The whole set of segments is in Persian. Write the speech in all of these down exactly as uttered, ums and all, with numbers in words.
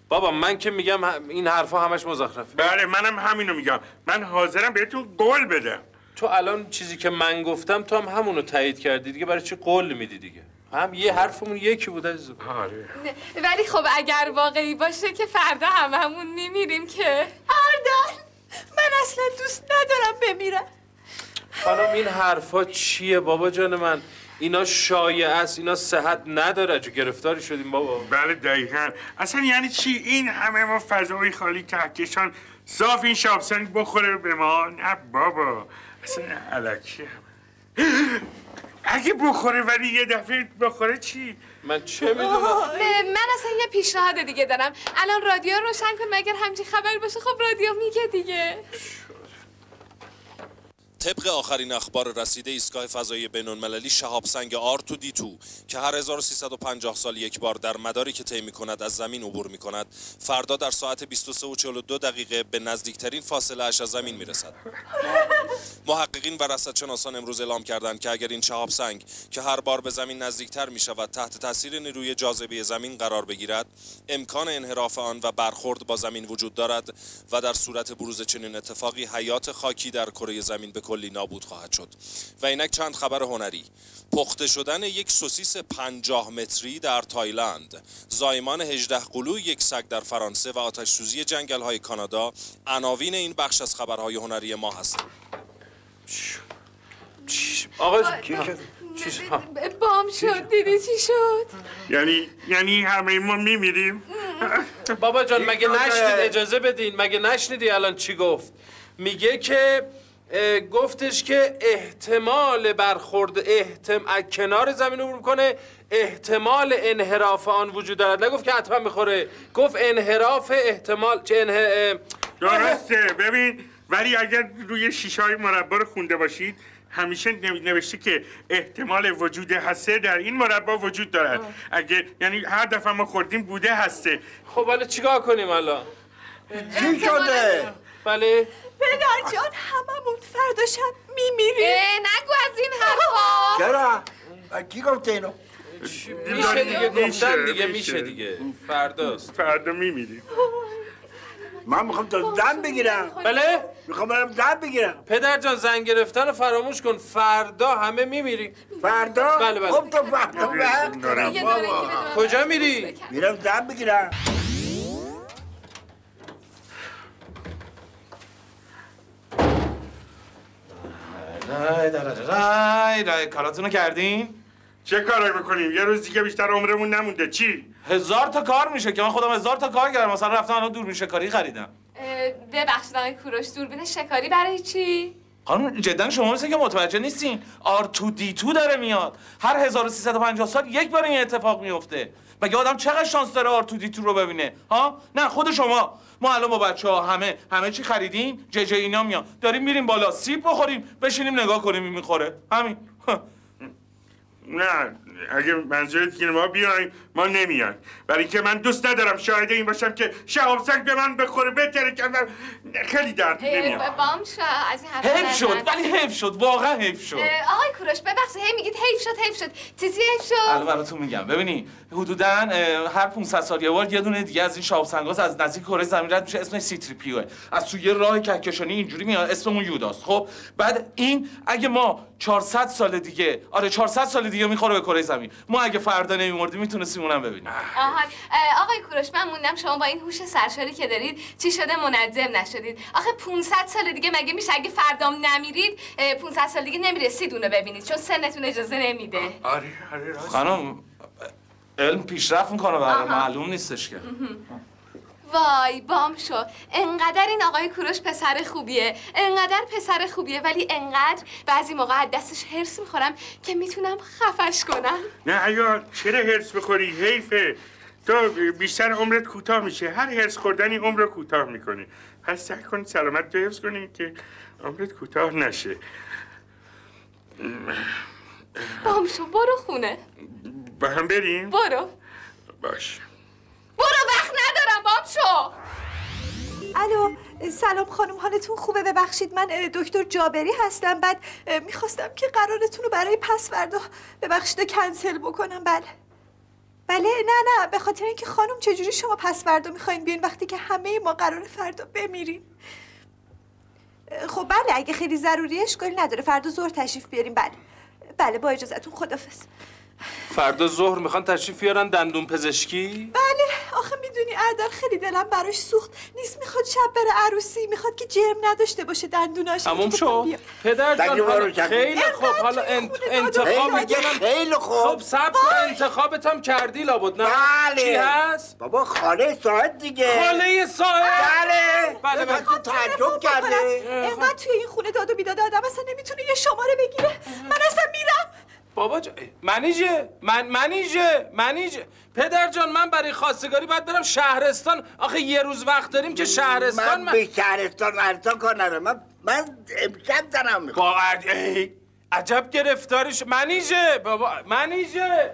بابا من که میگم این حرفا همش مزخرفه. بله منم همینو میگم. من حاضرم بهتون قول بدم. تو الان چیزی که من گفتم تو هم همونو تایید کردی دیگه، برای چی قول میدی دیگه؟ هم یه حرفمون یکی بوده عزیزم. آره. ولی خب اگر واقعی باشه که فردا هممون میمیریم که. آردان من اصلا دوست ندارم بمیرم. خانم این حرفا چیه بابا جان من؟ اینا شایعه است، اینا صحت نداره. جو گرفتاری شدیم بابا. بله دقیقاً. اصلا یعنی چی این همه ما فضای خالی کهکشان صاف این شابسنگ بخوره به ما؟ نه بابا اصلا الکی هم. اگه بخوره ولی یه دفعه بخوره چی؟ من چه میدونم؟ من اصلا یه پیشنهاد دیگه دارم. الان رادیو روشن کن، مگر همچین خبری باشه خب رادیو میگه دیگه. طبق آخرین اخبار رسیده ایستگاه فضایی بین‌المللی شهاب سنگ آر تو دی تو که هر هزار و سیصد و پنجاه سال یک بار در مداری که طی می‌کند از زمین عبور می‌کند، فردا در ساعت بیست و سه و چهل و دو دقیقه به نزدیکترین فاصله اش از زمین میرسد. محققین و رصدشناسان امروز اعلام کردند که اگر این شهاب سنگ که هر بار به زمین نزدیکتر می‌شود تحت تاثیر نیروی جاذبه زمین قرار بگیرد، امکان انحراف آن و برخورد با زمین وجود دارد و در صورت بروز چنین اتفاقی حیات خاکی در کره زمین به کلی نابود خواهد شد. و اینک چند خبر هنری. پخته شدن یک سوسیس پنجاه متری در تایلند، زایمان هجده قلو یک سگ در فرانسه و آتش سوزی جنگل های کانادا عناوین این بخش از خبرهای هنری ما هستند. آقا چی بام شد؟ دیدی چی شد؟ یعنی یعنی همه ما میمیریم؟ بابا جان مگه نشنید؟ اجازه بدین. مگه نشنیدی الان چی گفت؟ میگه که گفتش که احتمال برخورد احتم... کنار زمین عبور کنه، احتمال انحراف آن وجود دارد. نگفت که حتما میخوره، گفت انحراف احتمال چه انح... درسته. ببین ولی اگر روی شیشه های مربا رو خونده باشید همیشه نوشته که احتمال وجود هسته در این مربا وجود دارد. اگه یعنی هر دفعه ما خوردیم بوده هسته. خب حالا چیکار کنیم الان؟ چی شده؟ بله پدر جان هممون فردا شب میمیریم. نگو از این حرفا. چرا؟ کی گفته اینو؟ میشه دیگه گفتن دیگه میشه دیگه. فرداست. فردا میمیریم. من میخوام تا دم بگیرم. بله؟ میخوام برم دم بگیرم. پدر جان زنگ گرفتن رو فراموش کن. فردا همه میمیریم. فردا؟ بله بله. خب تو فردا وقت دارم بابا. کجا میری؟ میرم دم بگیرم. رای رای رای کاراتونو کردین؟ چه کارایی میکنیم؟ یه روز دیگه بیشتر عمرمون نمونده. چی؟ هزار تا کار میشه که من خودم هزار تا کار کردم. مثلا رفتم الان دوربین شکاری خریدم. ببخشید آقای کوروش، دوربین شکاری برای چی؟ خانم جدا شما مثل که متوجه نیستین. آر تو دی تو داره میاد. هر هزار و سیصد و پنجاه سال یک بار این اتفاق میفته. مگه آدم چقدر شانس داره آر تو دی تو رو ببینه؟ ها؟ نه خود شما. ما الان با بچه‌ها همه همه چی خریدیم. جه جه اینا میان. داریم میریم بالا سیب بخوریم، بشینیم نگاه کنیم این میخوره. همین. نه اگه منظورت که ما بیایم ما نمیان، برای که من دوست ندارم شاهد این باشم که شهاب سنگ به من بخوره بهتره که خیلی درد نمیاد. بام شد از این حرفا. حیف شد ولی حیف شد واقعا حیف شد. آقای کوروش ببخشید هی میگید حیف شد حیف شد. چیزی حیف شد؟ الان براتون میگم. ببینی حدوداً هر پانصد سال یه بار یه دونه دیگه از این شهاب سنگ‌ها از نزدیک کره زمین رد میشه، اسمش سی تریپیو. از توی راه کهکشانی اینجوری میاد، اسممون یوداست. خب بعد این اگه ما چهارصد سال دیگه آره چهارصد سال دیگه میخوره به کره زمین، ما اگه فردا نمیمردیم میتونستیم اونم ببینیم. آها آقای کوروش من موندم شما با این هوش سرشاری که دارید چی شده منظم نشدید؟ آخه پانصد سال دیگه مگه میشه اگه فردام نمیرید پانصد سال دیگه نمیرسید اونو ببینید چون سنتون اجازه نمیده. آره آره راست. خانم علم پیشرفت میکنه و معلوم نیستش که. وای بام شو. انقدر این آقای کوروش پسر خوبیه، انقدر پسر خوبیه، ولی انقدر بعضی موقع از دستش هرس میخورم که میتونم خفش کنم. نه عیال چرا هرس بخوری؟ حیفه. تو بیشتر عمرت کوتاه میشه. هر هرس خوردنی عمر رو کوتاه میکنه. پس سعی کن سلامت تو حفظ کنی که عمرت کوتاه نشه. بام شو برو خونه. با هم بریم؟ برو. باش. برو وقت ندارم بام شو. الو سلام خانم حالتون خوبه؟ ببخشید من دکتر جابری هستم. بعد میخواستم که قرارتون رو برای پس فردا ببخشید کنسل بکنم. بله بله نه نه به خاطر اینکه خانم چجوری شما پس فردا میخواین بیاین وقتی که همه ما قراره فردا بمیریم؟ خب بله اگه خیلی ضروریه اشکالی نداره فردا ظهر تشریف بیاریم. بله بله با اجازهتون خدافظ. فردا ظهر میخوان تشریف بیارن دندون پزشکی؟ بله آخه میدونی اردل خیلی دلم براش سوخت نیست، میخواد شب بره عروسی، میخواد که جرم نداشته باشه دندوناش. تموم شد پدر جان حالا خیلی خوب حالا انتخاب میگه خیلی خوب. خب صبر کن انتخابت هم کردی لابد نه؟ بله. چی هست؟ بابا خاله ساعت دیگه. خاله ساعت؟ بله. بله بله. تو تعجب کرده. اینقدر توی این خونه داد و بیداد آدم اصلا نمیتونه یه شماره بگیره. من اصلا میرم. بابا جان منیجه من منیجه منیجه پدر جان من برای خواستگاری باید برم شهرستان. آخه یه روز وقت داریم که شهرستان من, من... به شهرستان ارستان کار ندارم. من من امشب زنم میخوام. با ای عجب گرفتارش منیجه بابا منیجه.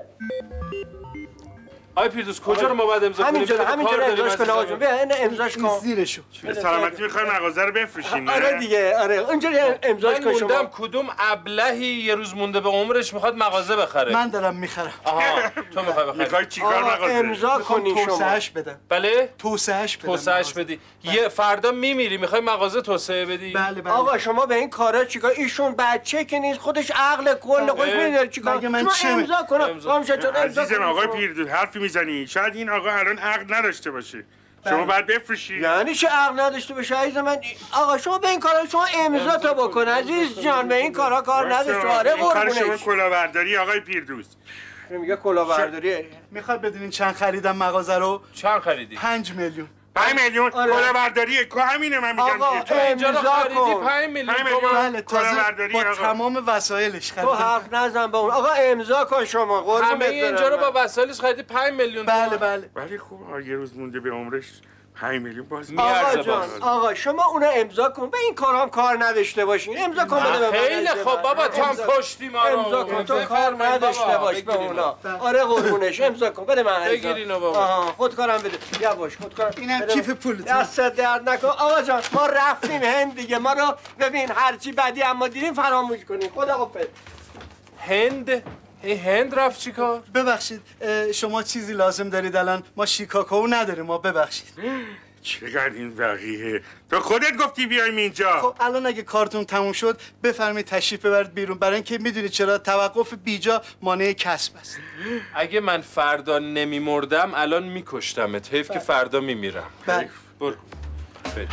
آی پیردوس کجا رو ما باید امضا کنیم؟ همینجا همینجا امضاش کن آقا جون. بیا اینو امضاش کن. زیرشو. به سلامتی میخوایم مغازه رو بفروشین. آره دیگه آره اونجا امضاش کن شما. موندم کدوم ابلهی یه روز مونده به عمرش میخواد مغازه بخره. من دارم میخرم. آها تو میخوای بخری. میخوای چیکار مغازه؟ امضا کنی شما. توسعهش بدم. بله؟ توسعهش بدم. توسعهش بدی. یه فردا میمیری میخوای مغازه توسعه بدی؟ بله بله. آقا شما به این کارا چیکار؟ ایشون بچه که نیست خودش عقل کل خودش میدونه چیکار. مگه من چه امضا کنم. خانم شجاع امضا عزیزم آقای پیردوس حرفی میزنی شاید این آقا الان عقل نداشته باشه. شما باید بفروشی. یعنی چه عقل نداشته باشه عزیز من؟ آقا شما به این کارا شما امضا تا بکن عزیز جان. به این کارا کار نداشته. آره قربونش. شما کلاهبرداری آقای پیردوس. میگه کلاهبرداری. میخواد بدونین چند خریدم مغازه رو؟ چند خریدی؟ پنج میلیون. پنج میلیون کلاهبرداریه که همینه من میگم آقا که اینجا رو خریدی پنج میلیون تومان. بله تازه با تمام وسایلش خریدم. تو حرف نزن با اون. آقا امضا کن شما قربونت همه اینجا رو با وسایلش خریدی پنج میلیون. بله بله. ولی خوب یه روز مونده به عمرش پنج میلیون باز آقا جان آقا شما اونو امضا کن. به این کارام کار نداشته باشین. امضا کن بده به خیلی خوب بابا تو هم پشتی ما رو امضا کن. تو کار نداشته باش به اونا. آره قربونش امضا کن بده من. بگیر اینو بابا. آها خودکارم بده. یواش خودکارم. اینم کیف پولت. دست درد نکن. آقا جان ما رفتیم هند دیگه. ما رو ببین هرچی بدی اما دیدیم فراموش کنین. خدا حافظ. هند این هند رفت چیکار؟ ببخشید شما چیزی لازم دارید الان؟ ما شیکاکائو نداریم ما ببخشید. چقدر این وقیه تو خودت گفتی بیایم اینجا. خب الان اگه کارتون تموم شد بفرمایید تشریف ببرید بیرون برای اینکه میدونید چرا توقف بیجا مانع کسب است. اگه من فردا نمیمردم الان میکشتمت. حیف که فردا میمیرم. بله برو بریم.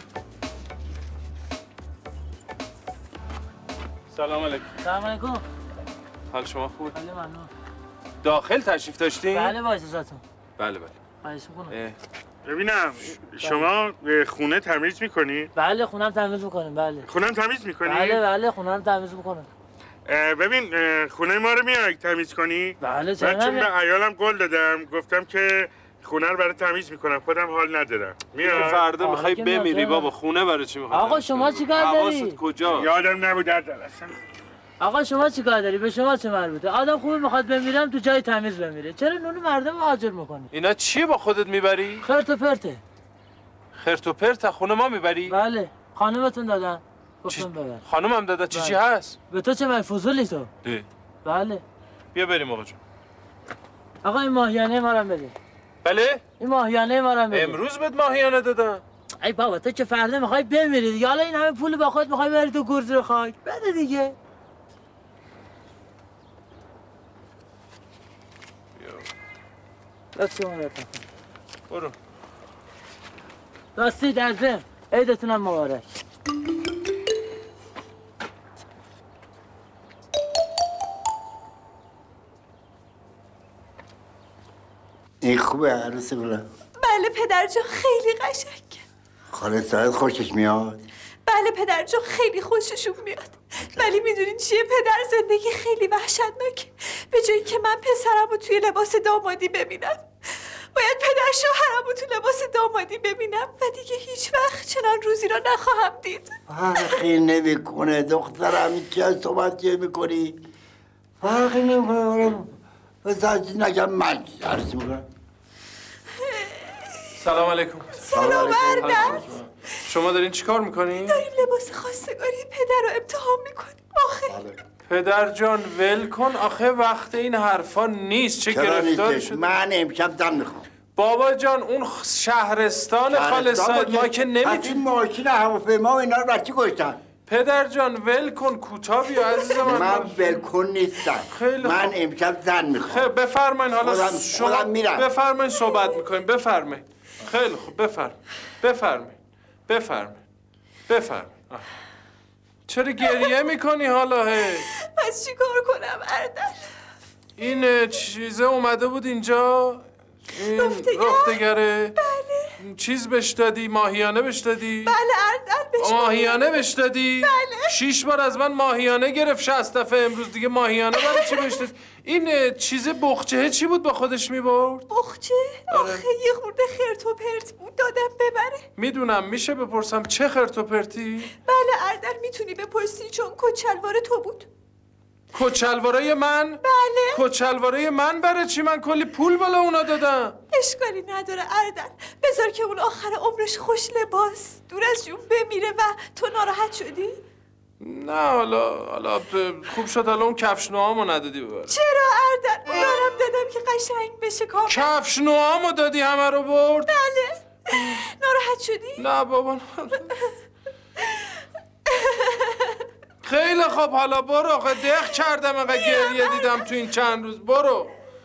سلام علیکم. سلام علیکم. حال شما خوبه؟ بله ممنون. داخل تشریف داشتین؟ بله با اجازهتون. بله بله. خواهش می‌کنم. ببینم شما خونه تمیز میکنی؟ بله خونم تمیز میکنیم. بله خونم تمیز میکنی؟ بله بله خونم تمیز میکنم. ببین خونه ما رو میای تمیز کنی؟ بله چرا من چون به عیالم قول دادم گفتم که خونه رو برای تمیز میکنم خودم حال ندارم. میای فردا میخوای بمیری بابا خونه برای چی میخوای؟ آقا شما چیکار داری؟ حواست کجا؟ یادم نبود اصلا. آقا شما چیکار داری؟ به شما چه مربوطه؟ آدم خوبی میخواد بمیرم تو جای تمیز بمیره. چرا نون مردم هاجر میکنی؟ اینا چیه با خودت میبری؟ خرت و پرته. خرت و پرت خونه ما میبری؟ بله خانمتون دادن. گفتم ببر. خانمم داده چی چی هست؟ به تو چه مفضولی تو؟ ده. بله. بیا بریم آقا جون. آقا این ماهیانه ما رو بده. بله؟ این ماهیانه ما رو بده. امروز بهت ماهیانه دادم. ای بابا تو که فردا میخوای بمیری دیگه. حالا این همه پول با خودت میخوای بری تو گورز رو خاک. بده دیگه. دست شما رفت. برو. راستی در ضمن عیدتونم مبارک. این خوبه عروس گلم. بله پدر جان خیلی قشنگه. خاله ساعت خوشش میاد؟ بله پدر جان خیلی خوششون میاد. ولی میدونین چیه پدر زندگی خیلی وحشتناکه. به جایی که من پسرم رو توی لباس دامادی ببینم باید پدر شوهرم رو تو لباس دامادی ببینم و دیگه هیچ وقت چنان روزی را نخواهم دید. فرقی نمیکنه دخترم که صحبت میکنی فرقی نمیکنه. بس نگم من عرض میکنم. سلام علیکم. سلام اردن. شما دارین چی کار میکنین؟ داریم لباس خواستگاری پدر رو امتحان میکنیم. آخه پدر جان ول کن، آخه وقت این حرفا نیست. چه گرفتاری شده؟ من امشب زن میخوام. بابا جان اون شهرستان خالص ما که نمیتونی. این ماشین هواپیما و اینا رو بچه گشتن. پدر جان ول کن، کوتاه بیا عزیز من. من ول کن نیستم. خیلی من خوب. امشب زن میخوام. خیلی بفرمایین حالا خودم شما خودم میرم. بفرمایین صحبت میکنیم. بفرمایین. خیلی خوب بفرمایین. بفرمایین. بفرمایین. بفرمایین. چرا گریه میکنی حالا هی؟ پس چی کار کنم اردل؟ این چیزه اومده بود اینجا؟ این رفتگره؟ بله. چیز بهش دادی؟ ماهیانه بهش دادی؟ بله اردل بهش ماهیانه بهش دادی؟ بله. شیش بار از من ماهیانه گرفت شصت دفعه، امروز دیگه ماهیانه برای چی بهش دادی؟ این چیز بخچه چی بود با خودش میبرد؟ بخچه؟ آخه یه خورده خرت و پرت بود دادم ببره. میدونم. میشه بپرسم چه خرت و پرتی؟ بله اردل میتونی بپرسی چون کچلوار تو بود. کچلوارای من؟ بله. کچلوارای من برای چی؟ من کلی پول بالا اونا دادم. اشکالی نداره اردل، بذار که اون آخر عمرش خوش لباس دور از جون بمیره و تو ناراحت شدی؟ نه حالا حالا خوب شد حالا اون کفش نوامو ندادی ببر. چرا اردل؟ اونارم دادم که قشنگ بشه کامل. کفش نوامو دادی همه رو برد؟ بله. ناراحت شدی؟ نه بابا. خیلی خوب حالا برو. آخه دق کردم اینقدر گریه دیدم تو این چند روز. برو.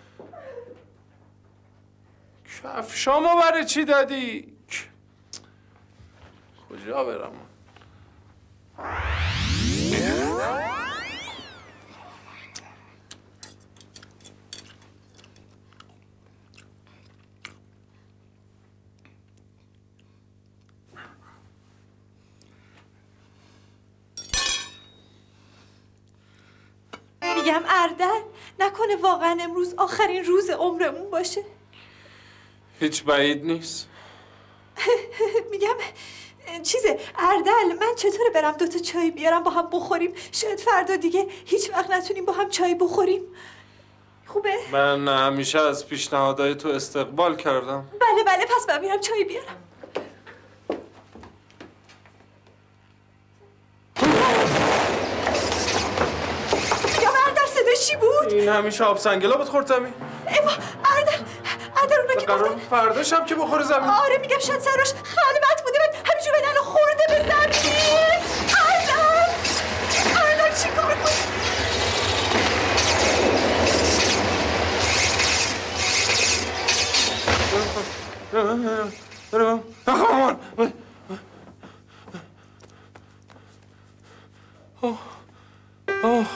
کفشامو برای چی دادی؟ کجا برم؟ میگم اردل نکنه واقعا امروز آخرین روز عمرمون باشه. هیچ بعید نیست. میگم چیزه اردل، من چطوره برم دوتا چای بیارم با هم بخوریم؟ شاید فردا دیگه هیچ وقت نتونیم با هم چای بخوریم. خوبه؟ من همیشه از پیشنهادهای تو استقبال کردم. بله بله پس من میرم چای بیارم. میگم اردل صدای چی بود؟ این همیشه آب سنگلا بود خورد زمین. ایوا اردل اردل اونا که گفتن فردا شب که بخوره زمین. آره میگم شاید سراش خلوت بوده بعد همینجور بدن خورده به زمین. اردل اردل چی کار کنی؟ برم برم اوه اوه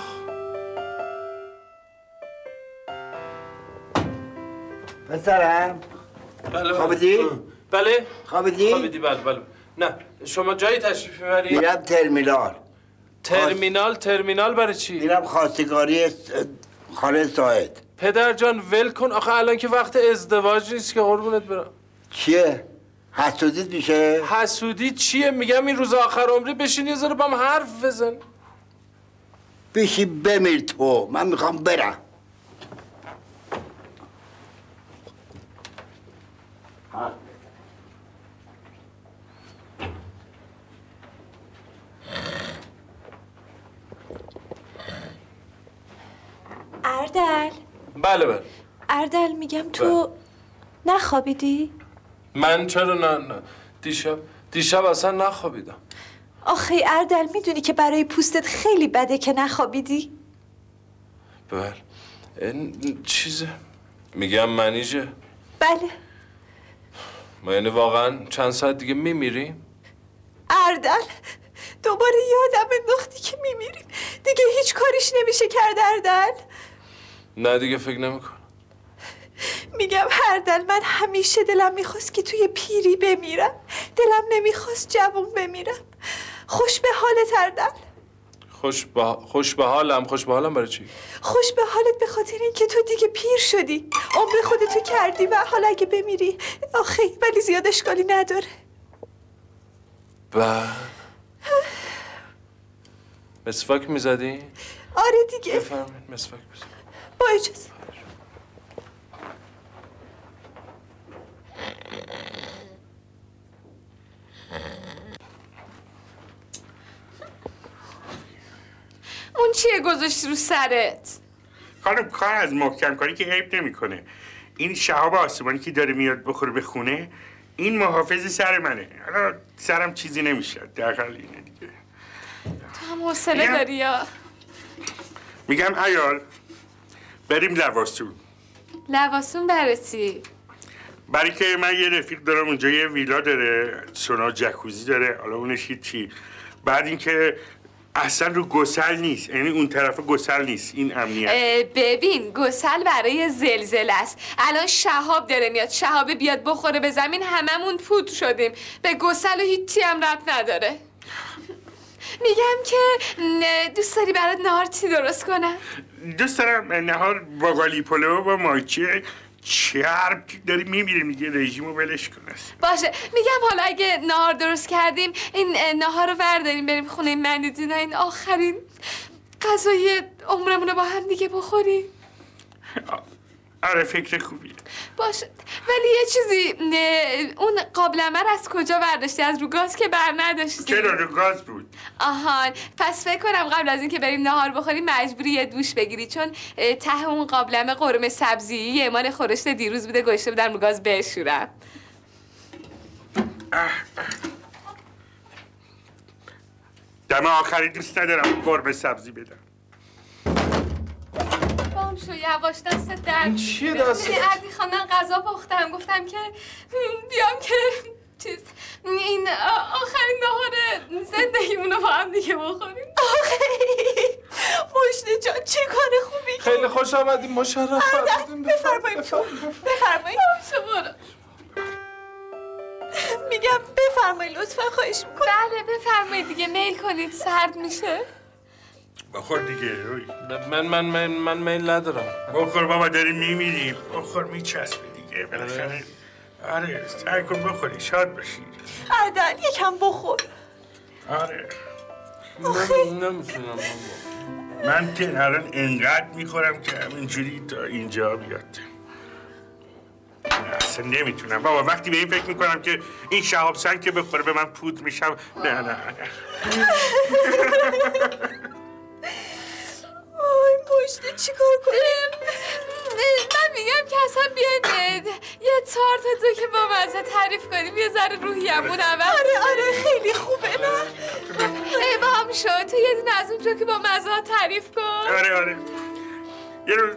پسرم بله خوابیدی؟ بله خوابیدی؟ خوابیدی بله بله. نه شما جایی تشریف میبری؟ میرم ترمینال. ترمینال ترمینال برای چی؟ میرم خواستگاری خاله زاهد. پدر جان ول کن آخه الان که وقت ازدواج نیست که قربونت برم. چیه؟ حسودیت میشه؟ حسودی چیه؟ میگم این روز آخر عمری بشین یه ذره با هم حرف بزن. بشین بمیر تو، من میخوام برم. اردل بله بله. اردل میگم تو نخوابیدی؟ من چرا نه نه دیشب دیشب اصلا نخوابیدم. آخه اردل میدونی که برای پوستت خیلی بده که نخوابیدی؟ بله این چیزه میگم منیجه. بله. ما یعنی واقعا چند ساعت دیگه میمیریم؟ اردل دوباره یادم انداختی که میمیریم. دیگه هیچ کاریش نمیشه کرد اردل. نه دیگه فکر نمیکنم. میگم اردل من همیشه دلم میخواست که توی پیری بمیرم، دلم نمیخواست جوون بمیرم. خوش به حالت اردل. خوش به خوش به حالم. خوش به حالم برای چی؟ خوش به حالت به خاطر اینکه تو دیگه پیر شدی، عمر خودتو کردی و حالا اگه بمیری آخه ولی زیاد اشکالی نداره. با مسواک میزدی؟ آره دیگه. بفرمایید مسواک بزن. با اجازه. اون اون چیه گذاشتی رو سرت؟ خانم کار از محکم کاری که عیب نمیکنه. این شهاب آسمانی که داره میاد بخوره به خونه، این محافظ سر منه. حالا سرم چیزی نمیشه، دقیقا اینه دیگه. تو هم حوصله داری یا؟ میگم عیال بریم لواسون. لواسون برسی؟ برای که من یه رفیق دارم اونجا یه ویلا داره، سونا جکوزی داره، حالا اونش چی. بعد اینکه اصلا رو گسل نیست، یعنی اون طرف گسل نیست، این امنیت. ببین گسل برای زلزله است. الان شهاب داره میاد، شهاب بیاد بخوره به زمین هممون پود شدیم. به گسل و هیچی هم ربط نداره. میگم که دوست داری برات نهار چی درست کنم؟ دوست دارم نهار باقالی پلو با ماهیچه چرب داری میمیره، میگه رژیمو ولش کنه. باشه میگم حالا اگه نهار درست کردیم این نهار رو برداریم بریم خونه مندیدینا، این آخرین غذای عمرمونو با هم دیگه بخوریم. آره فکر خوبیه. باشه ولی یه چیزی، اون قابلمه رو از کجا برداشتی؟ از رو گاز که بر نداشتی؟ چرا رو گاز بود؟ آهان پس فکر کنم قبل از اینکه بریم نهار بخوریم مجبوری یه دوش بگیری، چون ته اون قابلمه قرمه سبزی یه مال خورشت دیروز بوده گوشته بودم رو گاز بشورم. دم آخری دوست ندارم قرمه سبزی بدم. بام شو یواش دست درد. چیه دست؟ عدی خانم غذا پختم، گفتم که بیام که چیز این آخرین نهار زندگیمونو با هم دیگه بخوریم. آخه مشنه جان چه کار خوبی. خیلی خوش آمدیم، مشرف آمدیم. بفرمایید تو بفرمایید. شما میگم بفرمایید لطفا خواهش میکنم. بله بفرمایید دیگه، میل کنید سرد میشه. بخور دیگه. من من من من میل ندارم. بخور بابا داریم میمیریم. بخور میچسبه دیگه بالاخره. آره سعی کن بخوری شاد باشی. عدل یکم بخور. آره نمیتونم. من که الان انقدر میخورم که همینجوری تا اینجا بیاد. اصلا نمیتونم بابا، وقتی به این فکر میکنم که این شهاب سنگ که بخوره به من پود میشم. نه نه نه وای مشنه چی کار کنیم؟ من میگم که اصلا بیاید یه چهار تا دو که با مزه تعریف کنیم یه ذره روحیمون عوض. آره آره خیلی خوبه. نه ای بام شو تو یه دونه از اون جو که با مزه ها تعریف کن. آره آره یه روز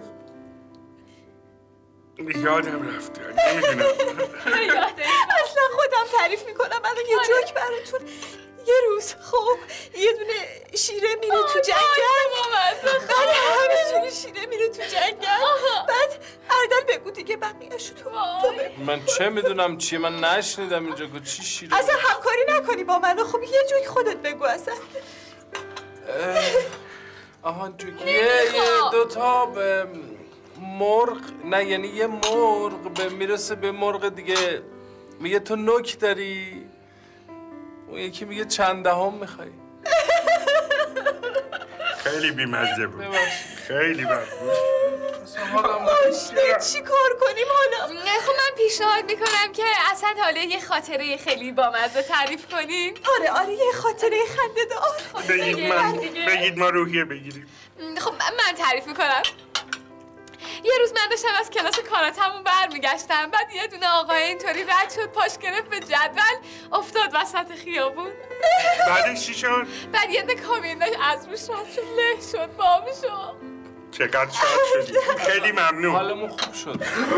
یادم رفته نمیدونم. اصلا خودم تعریف میکنم. الان یه جوک براتون. یه روز خب یه دونه شیره میره تو جنگل، بعد همینجوری شیره میره تو جنگل، بعد اردل بگو دیگه بقیه‌شو تو بگو. من چه میدونم چیه، من نشنیدم اینجا گفت چی شیره. اصلا همکاری نکنی با من. خب یه جوک خودت بگو اصلا. آها جوک یه دوتا به مرغ، نه یعنی یه مرغ به میرسه به مرغ دیگه میگه تو نوک داری، اون یکی میگه چند دهم میخوای. خیلی بیمزه بود. خیلی بد بود. مشنه چی کار کنیم حالا؟ خب من پیشنهاد میکنم که اصلا حالا یه خاطره خیلی بامزه تعریف کنیم. آره آره یه خاطره خنده دار. بگید من بگید ما روحیه بگیریم. خب من تعریف میکنم. یه روز من داشتم از کلاس کاراتمون برمیگشتم، بعد یه دونه آقای اینطوری رد شد پاش گرفت به جدول افتاد وسط خیابون. بعدش چی شد؟ بعد یه دونه کامیون داشت از روش رد شد له شد بام شد. چقدر شاد شدی. خیلی ممنون. حالمون خوب شد.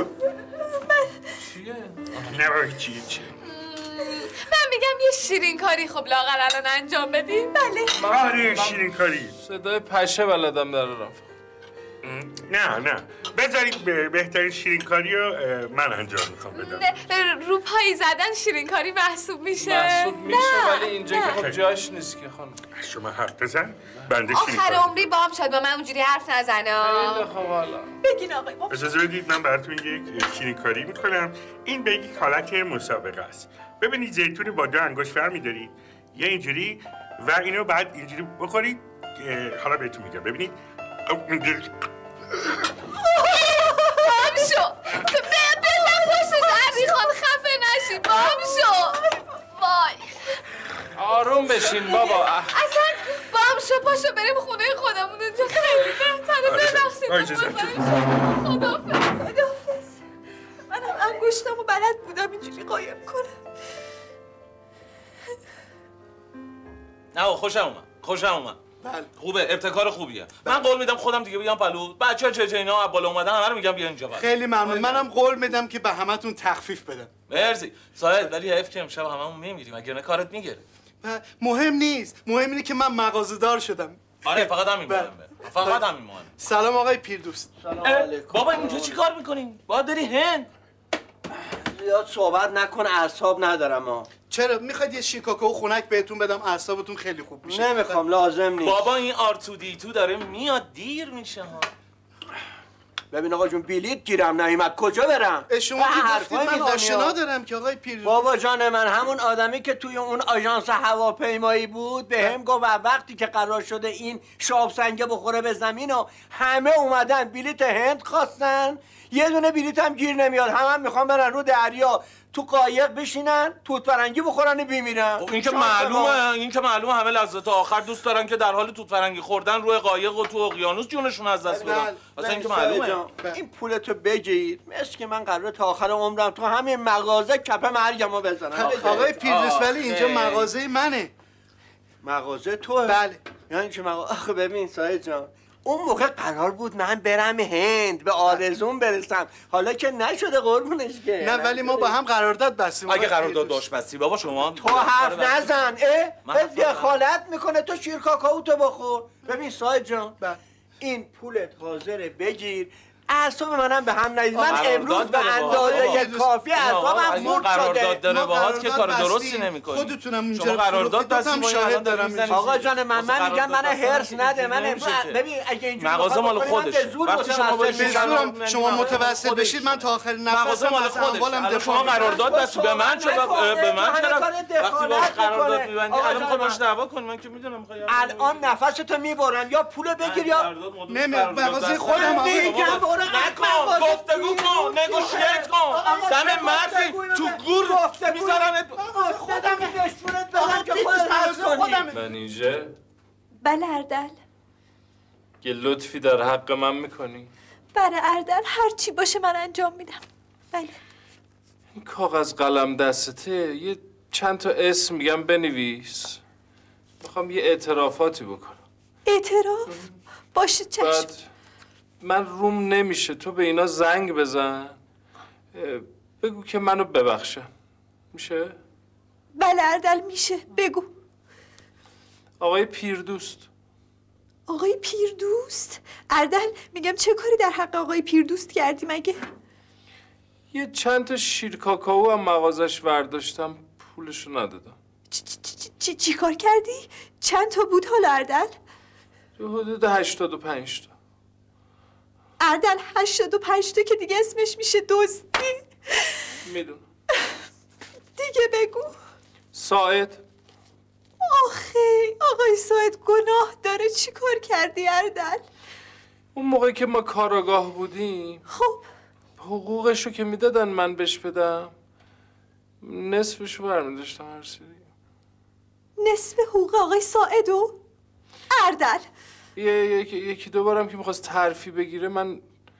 چیه؟ نه بایی چیه چیه من میگم یه شیرین کاری خب لاغر الان انجام بدیم. بله آره شیرین کاری. صدای پشه بلدم در رفت. نه نه بذارید بهترین شیرین کاری رو من انجام میخوام بدم. رو پایی زدن شیرین کاری محسوب میشه. محسوب میشه ولی اینجا که خب جاش نیست که خانم. شما حرف بزن بنده شیرین آخر کاری. عمری بام شد با من اونجوری حرف نزنه. خیلی خوب حالا بگین آقای بام. اجازه بدید من براتون یک شیرین کاری میکنم. این به یک حالت مسابقه است. ببینید زیتون با دو انگشت فر میدارید یه اینجوری و اینو بعد اینجوری بخورید. حالا بهتون میگم ببینید. بام شو تو بزن پشت زردی خان خفه نشی. بام شو وای آروم بشین بابا. اصلا بام پاشو پاشو بریم خونه خودمون، اونجا خیلی بهتره. ببخشید خداحافظ. خداحافظ. منم انگشتمو بلد بودم اینجوری قایم کنم. نه خوشم اومد، خوشم اومد. بله. خوبه، ابتکار خوبیه. من قول میدم خودم دیگه بیام پلو. بچه‌ها چه چه اینا بالا اومدن همه رو میگم بیا اینجا. خیلی ممنون. منم قول میدم که به همتون تخفیف بدم. مرسی. ساید ولی حیف که امشب هممون میمیریم. اگه نه کارت میگیره. مهم نیست. مهم اینه که من مغازه‌دار شدم. آره فقط همین مهمه. فقط همین مهمه. سلام آقای پیردوست. سلام علیکم. بابا اینجا چی کار میکنین؟ باید بری هند. زیاد صحبت نکن، اعصاب ندارم ها. چرا؟ میخواید یه شیکاکو خنک بهتون بدم اعصابتون خیلی خوب میشه. نمیخوام، لازم نیست. بابا این آر تو دی تو داره میاد، دیر میشه ها. ببین آقا جون بلیط گیرم نیومد، کجا برم؟ شما که گفتید من آشنا دارم که آقای پیر. بابا جان من همون آدمی که توی اون آژانس هواپیمایی بود به هم گفت وقتی که قرار شده این شاب سنگه بخوره به زمین و همه اومدن بلیط هند خواستن، یه دونه بلیط هم گیر نمیاد، همه هم میخوان برن رو دریا تو قایق بشینن توت فرنگی بخورن و بمیرن. این که معلومه، این که معلومه همه لذت آخر دوست دارن که در حال توت فرنگی خوردن روی قایق و تو اقیانوس جونشون از دست بدن. اصلا این که معلومه. این پولتو بگیر، مثل که من قراره تا آخر عمرم تو همین مغازه کپ مرگمو بزنم. آقای پیردوست ولی اینجا مغازه منه. مغازه توه؟ بله. یعنی چه مغازه؟ آخه ببین سایه جان، اون موقع قرار بود من برم هند به آرزوم برسم، حالا که نشده قربونش که. نه ولی ما با هم قرارداد بستیم. اگه قرارداد داشت بستی بابا شما تو حرف نزن. اه بس دخالت میکنه، تو شیر کاکائوتو بخور. ببین سایه جان این پولت حاضره بگیر، اعصاب منم به هم نریز. من امروز به اندازه کافی اعصابم خورد شده. قرارداد داره باهات که کار درستی نمیکنی. خودتونم اینجا شما قرارداد دستم شاهد دارم. آقا جان من من میگم من هرس نده. من ببین اگه اینجوری مغازه مال خودش. وقتی شما به شما متوسل بشید من تا آخر نفسم مغازه مال خودش. شما قرارداد دست به من چرا به من چرا وقتی باش قرارداد می‌بندی الان می‌خوای باش دعوا کنی؟ من که میدونم می‌خوای الان نفستو میبرم، یا پولو بگیر یا نمیام. مغازه خودم آقا نکن، گفتگو کن، نگوشیت کن. دم مردی تو گور میذارم خودم نشونت بدم که خودم کنی. منیژه؟ بله اردل. یه لطفی در حق من میکنی؟ بله اردل، هر چی باشه من انجام میدم. بله. این کاغذ قلم دستته، یه چند تا اسم میگم بنویس. میخوام یه اعترافاتی بکنم. اعتراف؟ باشه چشم. بعد من روم نمیشه تو به اینا زنگ بزن بگو که منو ببخشن. میشه؟ بله اردل میشه، بگو. آقای پیردوست. آقای پیردوست؟ اردل میگم چه کاری در حق آقای پیردوست کردی مگه؟ یه چند تا شیر کاکائو هم مغازش برداشتم پولشو ندادم. چی چی کار کردی؟ چند تا بود حالا اردل؟ حدود هشتاد و پنج تا. اردل هشتاد و پنج تا که دیگه اسمش میشه دزدی. میدونم. دیگه بگو. ساعد. آخه آقای ساعد گناه داره، چی کار کردی اردل؟ اون موقعی که ما کاراگاه بودیم خب حقوقشو که میدادن من بهش بدم نصفشو برمیداشتم هر سری. نصف حقوق آقای ساعدو؟ اردل یه یکی یکی دو بارم که میخواست ترفی بگیره من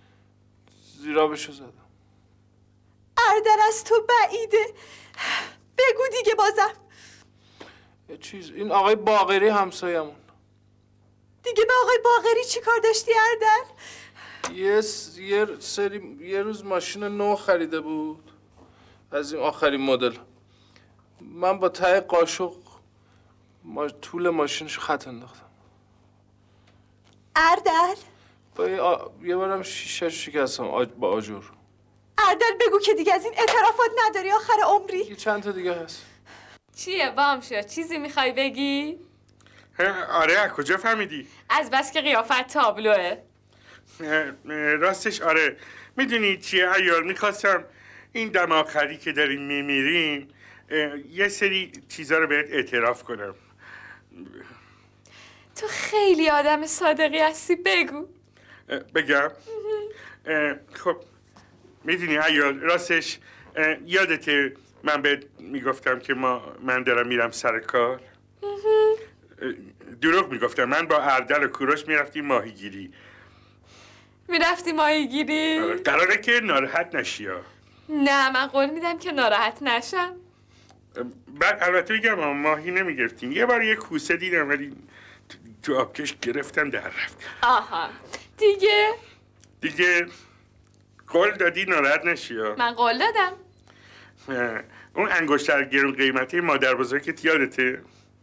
زیرابشو زدم. اردل از تو بعیده، بگو دیگه بازم. یه چیز این آقای باقری همسایمون. دیگه به آقای باقری چی کار داشتی اردل؟ یه س... یه سری یه روز ماشین نو خریده بود از این آخرین مدل. من با ته قاشق ما... طول ماشینش خط انداختم. اردل با یه, آ... یه بارم شیشه شکستم آج... با آجور. اردل بگو که دیگه از این اعترافات نداری آخر عمری. یه چند تا دیگه هست. چیه بام شد؟ چیزی میخوای بگی؟ آره از کجا فهمیدی؟ از بس که قیافت تابلوه. راستش آره. میدونی چیه عیال، میخواستم این دم آخری که داریم میمیریم یه سری چیزا رو بهت اعتراف کنم. تو خیلی آدم صادقی هستی، بگو. بگم؟ خب میدونی عیال راستش یادته من بهت میگفتم که ما من دارم میرم سر کار. دروغ میگفتم. من با اردل و کوروش میرفتیم ماهیگیری. میرفتی ماهیگیری؟ قراره که ناراحت نشی ها. نه من قول میدم که ناراحت نشم. بعد البته بگم ماهی نمیگرفتیم. یه بار یه کوسه دیدم ولی تو آبکش گرفتم در رفت. آها دیگه؟ دیگه قول دادی ناراحت نشی ها. من قول دادم. اون انگشتر گرون قیمتی مادر بزرگت یادته؟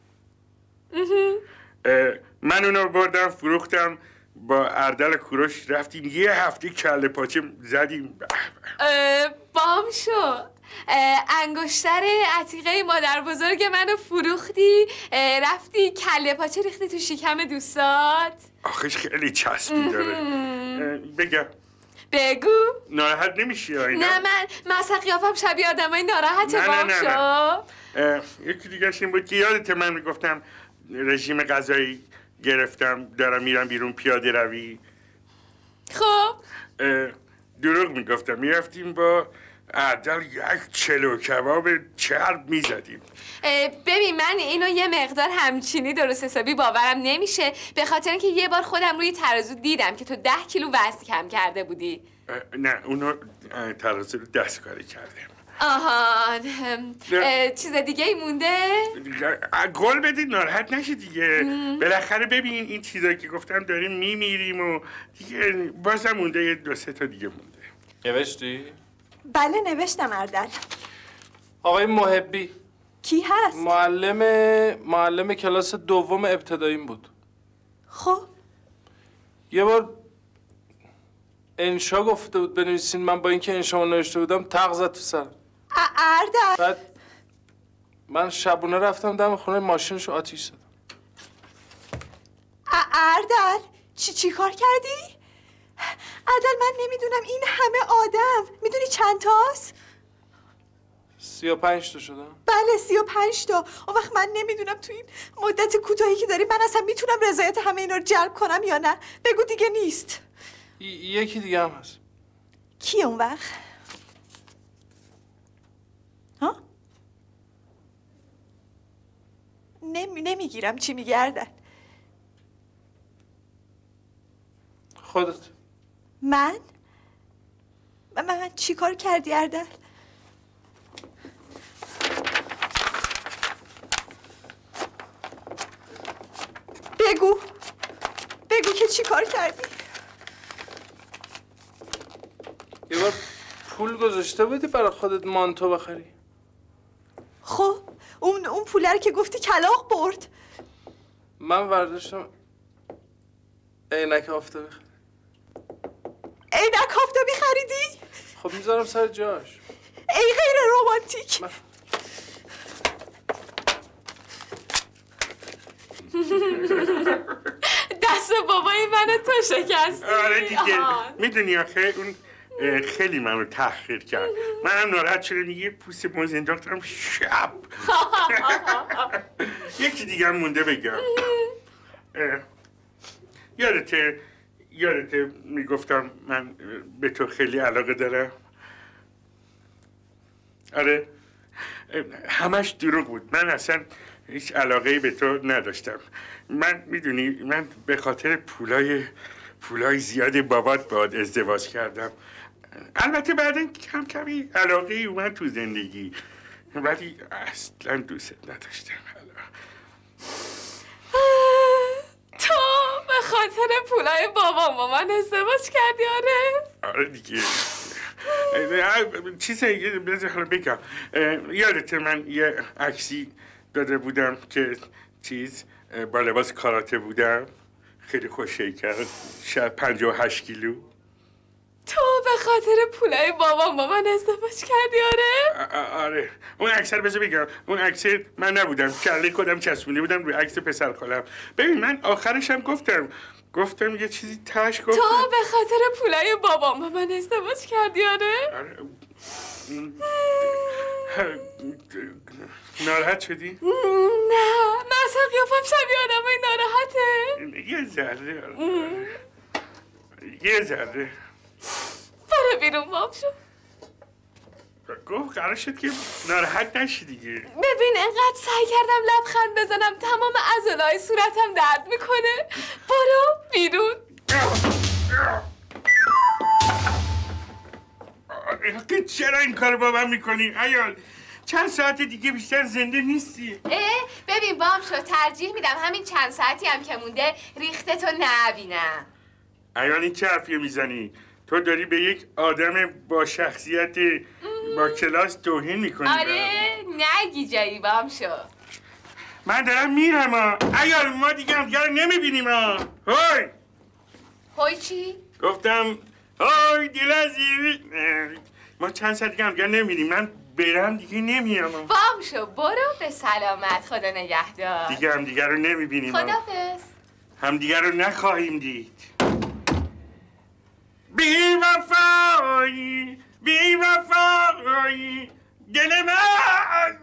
من اونو بردم فروختم با اردل کوروش رفتیم یه هفته کله پاچه زدیم. بام شو. انگشتر عتیقه مادر بزرگ منو فروختی رفتی کله پاچه ریختی تو شکم دوستات. آخش خیلی چسبی داره. بگم بگو. ناراحت نمیشی اینا؟ نه من مثلا قیافم شبیه آدمای ناراحت بام شو. یکی دیگه این بود که یادت من میگفتم رژیم غذایی گرفتم دارم میرم بیرون پیاده روی. خب دروغ میگفتم میرفتیم با اردل یک چلو کباب چرب میزدیم. ببین من اینو یه مقدار همچینی درست حسابی باورم نمیشه به خاطر اینکه یه بار خودم روی ترازو دیدم که تو ده کیلو وزن کم کرده بودی. نه اونو ترازو رو دستکاری کردم. آها چیز دیگه ای مونده؟ گل بدید ناراحت نشید دیگه. بالاخره ببین این چیزایی که گفتم داریم میمیریم و دیگه بازم مونده یه دو سه تا دیگه مونده. نوشتی؟ بله نوشتم اردل. آقای محبی کی هست؟ معلم معلم کلاس دوم ابتداییم بود. خب یه بار انشا گفته بود بنویسین، من با اینکه انشا نوشته بودم تق زد تو سرم. اردل بعد من شبونه رفتم دم خونه ماشینشو آتیش زدم. اردل چی چی کار کردی؟ اردل من نمیدونم این همه آدم میدونی چند تاست؟ سی و پنج تا شدم. بله سی و پنج تا. اون وقت من نمیدونم تو این مدت کوتاهی که داری من اصلا میتونم رضایت همه اینا رو جلب کنم یا نه. بگو دیگه نیست. ی- یکی دیگه هم هست. کی اون وقت؟ ها؟ نمی... نمیگیرم چی میگه اردل. خودت. من؟ من, من چی کار کردی اردل؟ بگو بگو که چی کار کردی؟ یه بار پول گذاشته بودی برای خودت مانتو بخری. خب اون اون پوله رو که گفتی کلاغ برد. من ورداشتم عینک آفتابی خرید. عینک آفتابی خریدی؟ خب میذارم سر جاش. ای غیر رومانتیک. من... دست بابای منو تو شکستی. آره دیگه میدونی آخه اون خیلی منو تحقیر کرد. منم ناراحت شدم یه پوست موز انداختم شب. یکی دیگه هم مونده بگم. یادته یادته میگفتم من به تو خیلی علاقه دارم. آره همش دروغ بود. من اصلا هیچ علاقه‌ای به تو نداشتم. من میدونی من به خاطر پولای پولای زیاد بابات باهات ازدواج کردم. البته بعداً کم کمی علاقه‌ای اومد تو زندگی ولی اصلا دوست نداشتم. تو به خاطر پولای بابام با من ازدواج کردی آره؟ آره دیگه. چیزی بذار بگم. یادته من یه عکسی داده بودم که چیز با لباس کاراته بودم خیلی خوشی کرد شاید پنجاه و هشت کیلو. تو به خاطر پولای بابام با من ازدواج کردی آره؟ آره اون عکس رو بذار بگم. اون عکس من نبودم کله خودم چسبونده بودم روی عکس پسر خالم. ببین من آخرش هم گفتم گفتم یه چیزی تاش گفتم. تو به خاطر پولای بابام با من ازدواج کردی آره؟ آره ناراحت شدی؟ نه من اصلا قیافم شبیه آدمای ناراحته. یه ذره یه ذره برو بیرون باب شو. گفت قرار شد که ناراحت نشی دیگه. ببین انقدر سعی کردم لبخند بزنم تمام عضلای صورتم درد میکنه. برو بیرون. چرا این کار با من میکنی عیال؟ چند ساعت دیگه بیشتر زنده نیستی. اه ببین بام شو ترجیح میدم همین چند ساعتی هم که مونده ریخته تو نبینم. عیال این چه حرفیه میزنی؟ تو داری به یک آدم با شخصیت با کلاس توهین میکنی. آره نگی جایی بام شو. من دارم میرم ها. عیال ما دیگه هم دیگه رو نمیبینیم ها. هوی هوی چی؟ گفتم هوی دل عزیز. ما چند ساعت دیگه هم دیگه نمیبینیم. من برم دیگه نمیام. بام شو برو به سلامت. خدا نگهدار. دیگه هم دیگه رو نمیبینیم. خدافظ. هم دیگه رو نخواهیم دید. بی وفایی بی وفایی دل من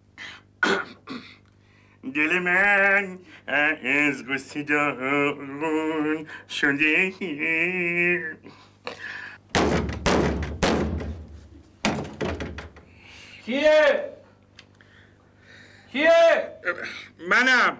دل من از غصه داغون شده. کیه؟ کیه؟ منم.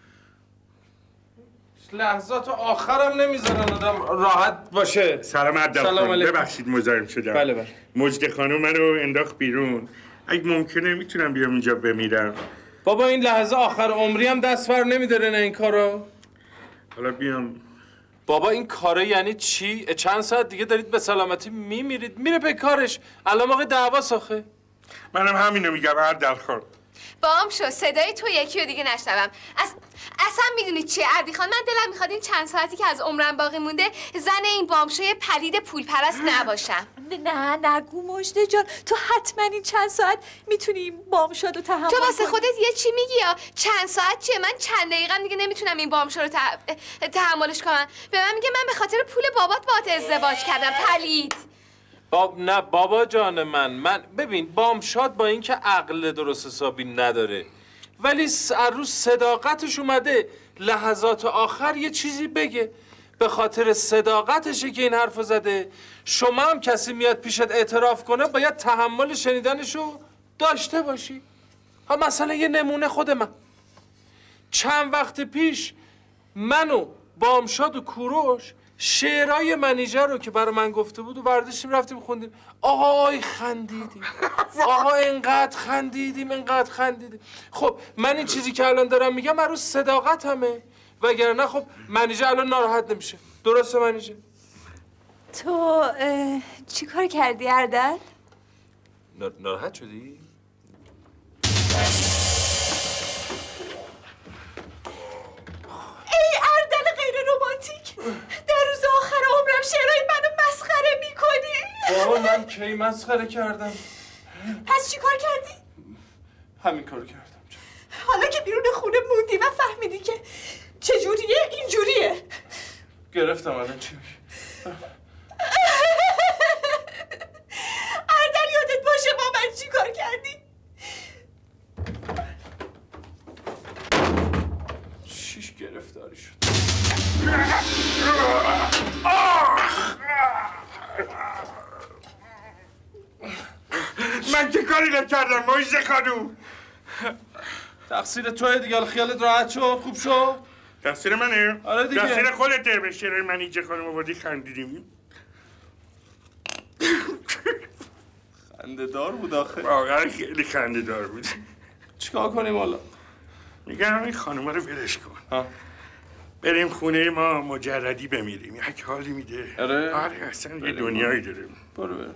لحظات آخرم نمیذارن آدم راحت باشه. سلام عبدالله. سلام علیکم. ببخشید مزاحم شدم. بله بله. مجد خانم منو انداخت بیرون. اگه ممکنه میتونم بیام اینجا بمیرم. بابا این لحظه آخر عمری هم دست بر نمیداره نه این کارو. حالا بیام. بابا این کاره یعنی چی؟ چند ساعت دیگه دارید به سلامتی میمیرید. میره به کارش. الان موقع دعوا ساخه. منم همینو میگم عبدالخان. بام شو صدای تو یکی رو دیگه نشنوم. از... اصلا میدونی چیه عبدی خان؟ من دلم میخواد این چند ساعتی که از عمرم باقی مونده زن این بامشوی پلید پول پرست نباشم. نه نگو مجده جان، تو حتما این چند ساعت میتونی این بامشو رو تحمل تو واسه خودت یه چی میگی یا چند ساعت چیه؟ من چند دقیقه دیگه نمیتونم این بامشو رو تح... تحملش کنم. به من میگه من به خاطر پول بابات باهات ازدواج کردم پلید. باب نه بابا جان من من ببین بامشاد با اینکه عقل درست حسابی نداره ولی روز صداقتش اومده لحظات آخر یه چیزی بگه. به خاطر صداقتشه که این حرفو زده. شما هم کسی میاد پیشت اعتراف کنه باید تحمل شنیدنشو داشته باشی. ها مثلا یه نمونه خود من چند وقت پیش منو بامشاد و کوروش شعرهای منیژه رو که برای من گفته بود و برداشتیم رفتیم خوندیم. آهای خندیدیم. آها انقدر خندیدیم انقدر خندیدیم. خب من این چیزی که الان دارم میگم عروس صداقت همه وگرنه خب منیژه الان ناراحت نمیشه. درسته منیژه؟ تو چی کار کردی اردل؟ ناراحت شدی؟ ای اردل غیر رمانتیک، در روز آخر عمرم شعرهای منو مسخره میکنی. بابا من کی مسخره کردم؟ پس چی کار کردی؟ همین کارو کردم. حالا که بیرون خونه موندی و فهمیدی که چجوریه اینجوریه. گرفتم الان چی میگی؟ اردل یادت باشه با من چی کار کردی؟ چیش گرفتاری شد؟ من که کاری نکردم مجد خانوم. تقصیر توه دیگه. خیالت راحت شد؟ خوب شد؟ تقصیر منه؟ آره دیگه. تقصیر خودته. به شعرهای منیژه خانم آوردی خندیدیم. خنده دار بود آخه. واقعا خیلی خنده دار بود. چیکار کنیم حالا؟ میگم این خانومه رو ولش کن. ها. بریم خونه ما مجردی بمیریم. یک حالی میده. آره؟ آره اصلا یه دنیایی داره. برو برو.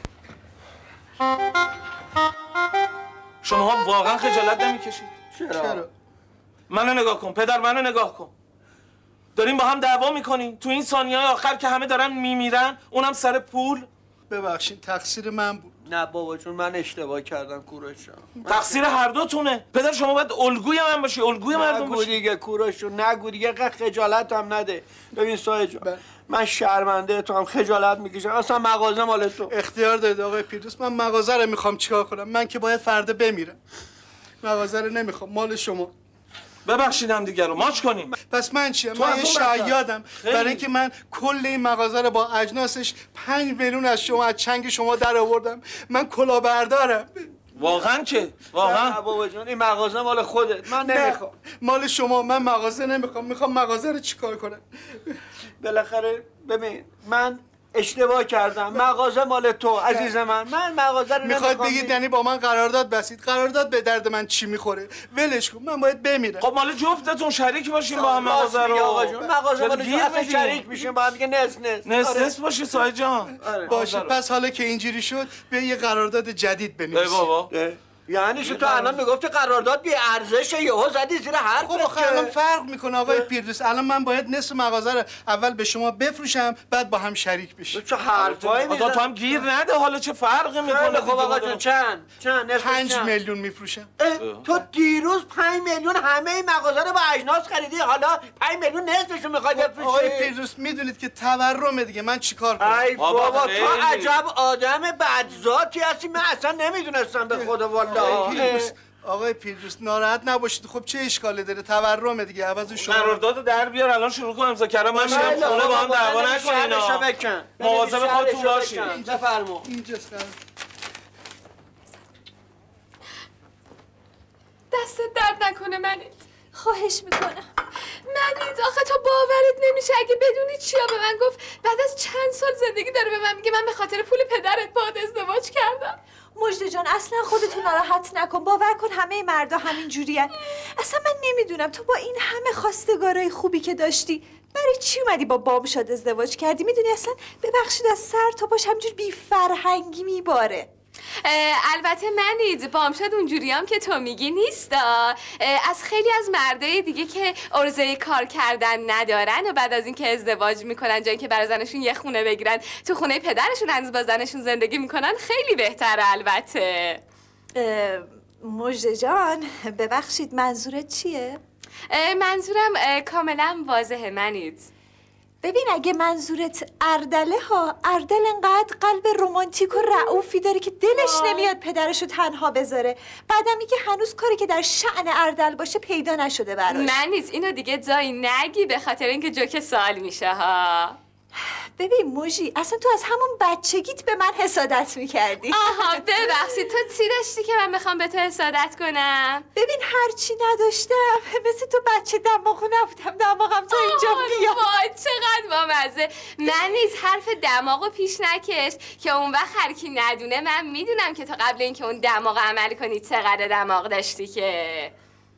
شماها واقعا خجالت نمیکشید؟ چرا؟ منو نگاه کن پدر، منو نگاه کن. داریم با هم دعوا میکنیم تو این ثانیه آخر که همه دارن میمیرن، اونم سر پول. ببخشید تقصیر من بود. نه بابا جون من اشتباه کردم کوروش جان. تقصیر هر دوتونه. پدر شما باید الگوی من باشی، الگوی مردم باشی. نگو دیگه کوروش جون، نگو دیگه. خجالت هم نده. ببین سایه جان، من شرمنده تو هم خجالت میکشم. اصلا مغازه مال تو. اختیار دارید آقای پیروز. من مغازه رو میخوام چیکار کنم؟ من که باید فردا بمیرم. مغازه رو نمیخوام، مال شما. ببخشیدم دیگه رو ماچ کنیم. پس من چیه؟ من یه شیادم برای اینکه من کل این مغازه رو با اجناسش پنج میلیون از شما از چنگ شما در آوردم. من کلاهبردارم. واقعا که واقعا نه بابا جون این مغازه مال خودت، من نمیخوام. مال شما. من مغازه نمیخوام. میخوام مغازه رو چیکار کنم؟ بالاخره ببین من اشتباه کردم. مغازه مال تو عزیز من. من مغازه رو میخواد بگید یعنی با من قرارداد بستید؟ قرارداد به درد من چی میخوره؟ ولش کن، من باید بمیرم. خب مال جفتتون شریک باشین با هم مغازه رو. آقا جون مغازه مال اصلا شریک میشیم با هم دیگه. نس نس نس نس باشه سایه جان. باشه پس حالا که اینجوری شد بیا یه قرارداد جدید بنویس. ای بابا یعنی شو تو الان میگفتی قرارداد بی ارزشه یهو زدی زیر حرف؟ خب آخه الان فرق میکنه آقای پیردوس. الان من باید نصف مغازه رو اول به شما بفروشم بعد با هم شریک بشیم. چه حرفایی میزنی؟ تو هم گیر نده. حالا چه فرقی میکنه؟ خب آقا جون چند؟ چند؟ نصف پنج میلیون میفروشم. تو دیروز پنج میلیون همه این مغازه رو با اجناس خریدی، حالا پنج میلیون نصفشو میخوای بفروشی؟ آقای پیردوس میدونید که تورمه دیگه، من چیکار کنم؟ ای بابا تو عجب آدم بدذاتی هستی. من اصلا نمیدونستم به خدا والله. پیردوس آقای پیردوس ناراحت نباشید. خب چه اشکالی داره؟ تورمه دیگه. عوض شما قرارداد در بیار الان شروع کنیم ذکر من میگم خونه با هم دعوا نکنین. مواظب خودتون باشین. بفرما. اینجاست. دست درد نکنه منیت. خواهش میکنم. منیت آخه تو باورت نمیشه اگه بدونی چیا به من گفت. بعد از چند سال زندگی داره به من میگه من به خاطر پول پدرت باهات ازدواج کردم. مژده جان اصلا خودتو ناراحت نکن. باور کن همه مردا همین جورین. اصلا من نمیدونم تو با این همه خواستگارای خوبی که داشتی برای چی اومدی با بامشاد ازدواج کردی؟ میدونی اصلا ببخشید از سر تا پاش همجور بی فرهنگی میباره. البته منید بامشاد اونجوری هم که تو میگی نیستا. از خیلی از مردای دیگه که عرضه کار کردن ندارن و بعد از اینکه ازدواج میکنن جایی که برای زنشون یه خونه بگیرن تو خونه پدرشون هنوز با زنشون زندگی میکنن خیلی بهتره. البته مژده جان ببخشید منظورت چیه؟ منظورم کاملا واضحه منید. ببین اگه منظورت اردله ها، اردل انقدر قلب رمانتیک و رعوفی داره که دلش نمیاد پدرشو تنها بذاره. بعدم میگه هنوز کاری که در شأن اردل باشه پیدا نشده براش. من نیز اینو دیگه جایی نگی به خاطر اینکه جوک سوال میشه ها. ببین موجی اصلا تو از همون بچگیت به من حسادت میکردی. آها ببخشید تو چی داشتی که من بخوام به تو حسادت کنم؟ ببین هرچی نداشتم مثل تو بچه دماغو نبودم. دماغم تا اینجا بیاد. وای چقدر بامزه. من نیز حرف دماغو پیش نکش که اون وقت هر کی ندونه من میدونم که تا قبل اینکه اون دماغ عمل کنی چقدر دماغ داشتی که.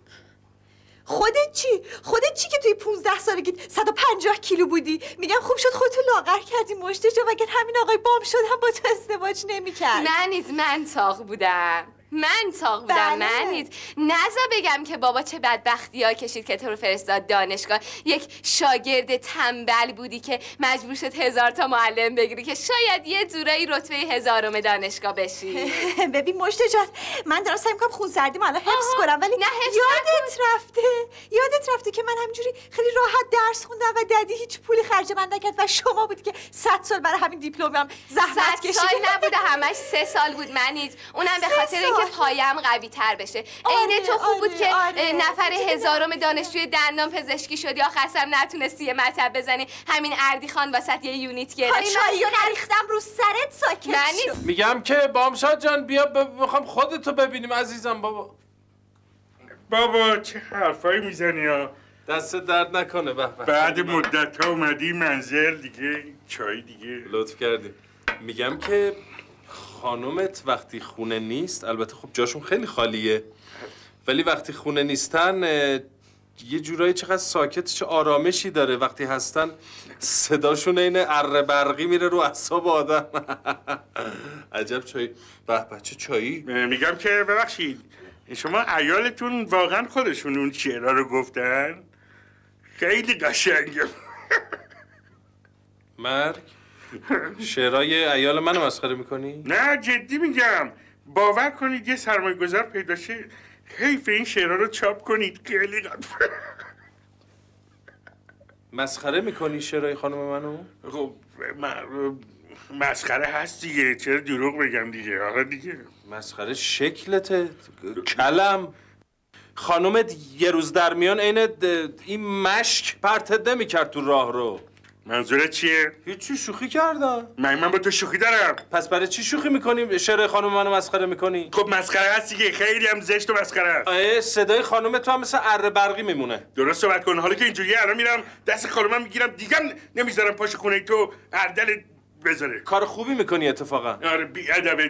خودت چی؟ خودت چی که توی پونزده سالگیت صد و پنجاه کیلو بودی؟ میگم خوب شد خودتو لاغر کردی مژده جا، وگرنه همین آقای بام شد هم با تو ازدواج نمی‌کرد. من نیز من تاق بودم. من تاق بودم. بله. من نیز نزا بگم که بابا چه بدبختی ها کشید که تو رو فرستاد دانشگاه. یک شاگرد تنبل بودی که مجبور شد هزار تا معلم بگیری که شاید یه جورایی رتبه هزارم دانشگاه بشی. ببین مژده جان من دارم سعی می‌کنم خونسردیمو الان حفظ کنم ولی نه حفظ یادت نکن. رفته یادت رفته که من همینجوری خیلی راحت درس خوندم و ددی هیچ پولی خرج من نکرد و شما بودی که صد سال برای همین دیپلمم زحمت کشیدی. صد سال نبوده همش سه سال بود من نیز. اونم به خاطر اینکه پایم قوی تر بشه. عین تو خوب بود که آره. نفر هزارم دانشجوی دندان پزشکی شدی آخر سر نتونستی یه مطب بزنی. همین اردی خان واسط یه یونیت گرفت. چایو نریختم رو سرت ساکت شو. میگم که بامشاد جان بیا بخوام خودتو ببینیم عزیزم. بابا بابا چه حرفایی میزنی ها؟ دست درد نکنه. به به بعد مدت ها اومدی منزل دیگه چای دیگه لطف کردی. میگم که خانومت وقتی خونه نیست، البته خب جاشون خیلی خالیه، ولی وقتی خونه نیستن یه جورایی چقدر ساکت چه آرامشی داره. وقتی هستن صداشون این اره برقی میره رو اعصاب آدم. عجب چای. به به چه چایی. میگم که ببخشید شما عیالتون واقعا خودشون اون شعرها رو گفتن؟ خیلی قشنگه. مرگ؟ شعرهای عیال منو مسخره میکنی؟ نه جدی میگم. باور کنید یه سرمایه گذار پیدا شه حیف این شعرها رو چاپ کنید. خیلی قشنگه. مسخره میکنی شعرهای خانم منو؟ خب مسخره هست دیگه، چرا دروغ بگم دیگه. آقا دیگه مسخره شکلته کلم. خانومت یه روز در میان عین این مشک پرتت نمیکرد تو راه رو. منظورت چیه؟ هیچی، شوخی کردم. من من با تو شوخی دارم. پس برای چی شوخی میکنی؟ شعر خانم منو مسخره میکنی؟ خب مسخره هست دیگه، خیلی هم زشت و مسخره است. صدای خانم تو هم مثل اره برقی میمونه. درست صحبت کن. حالا که اینجوریه الان میرم دست خانومم میگیرم، دیگه نمیذارم پاش خونه تو اردل بذاره. کار خوبی میکنی اتفاقا. آره بی ادبه.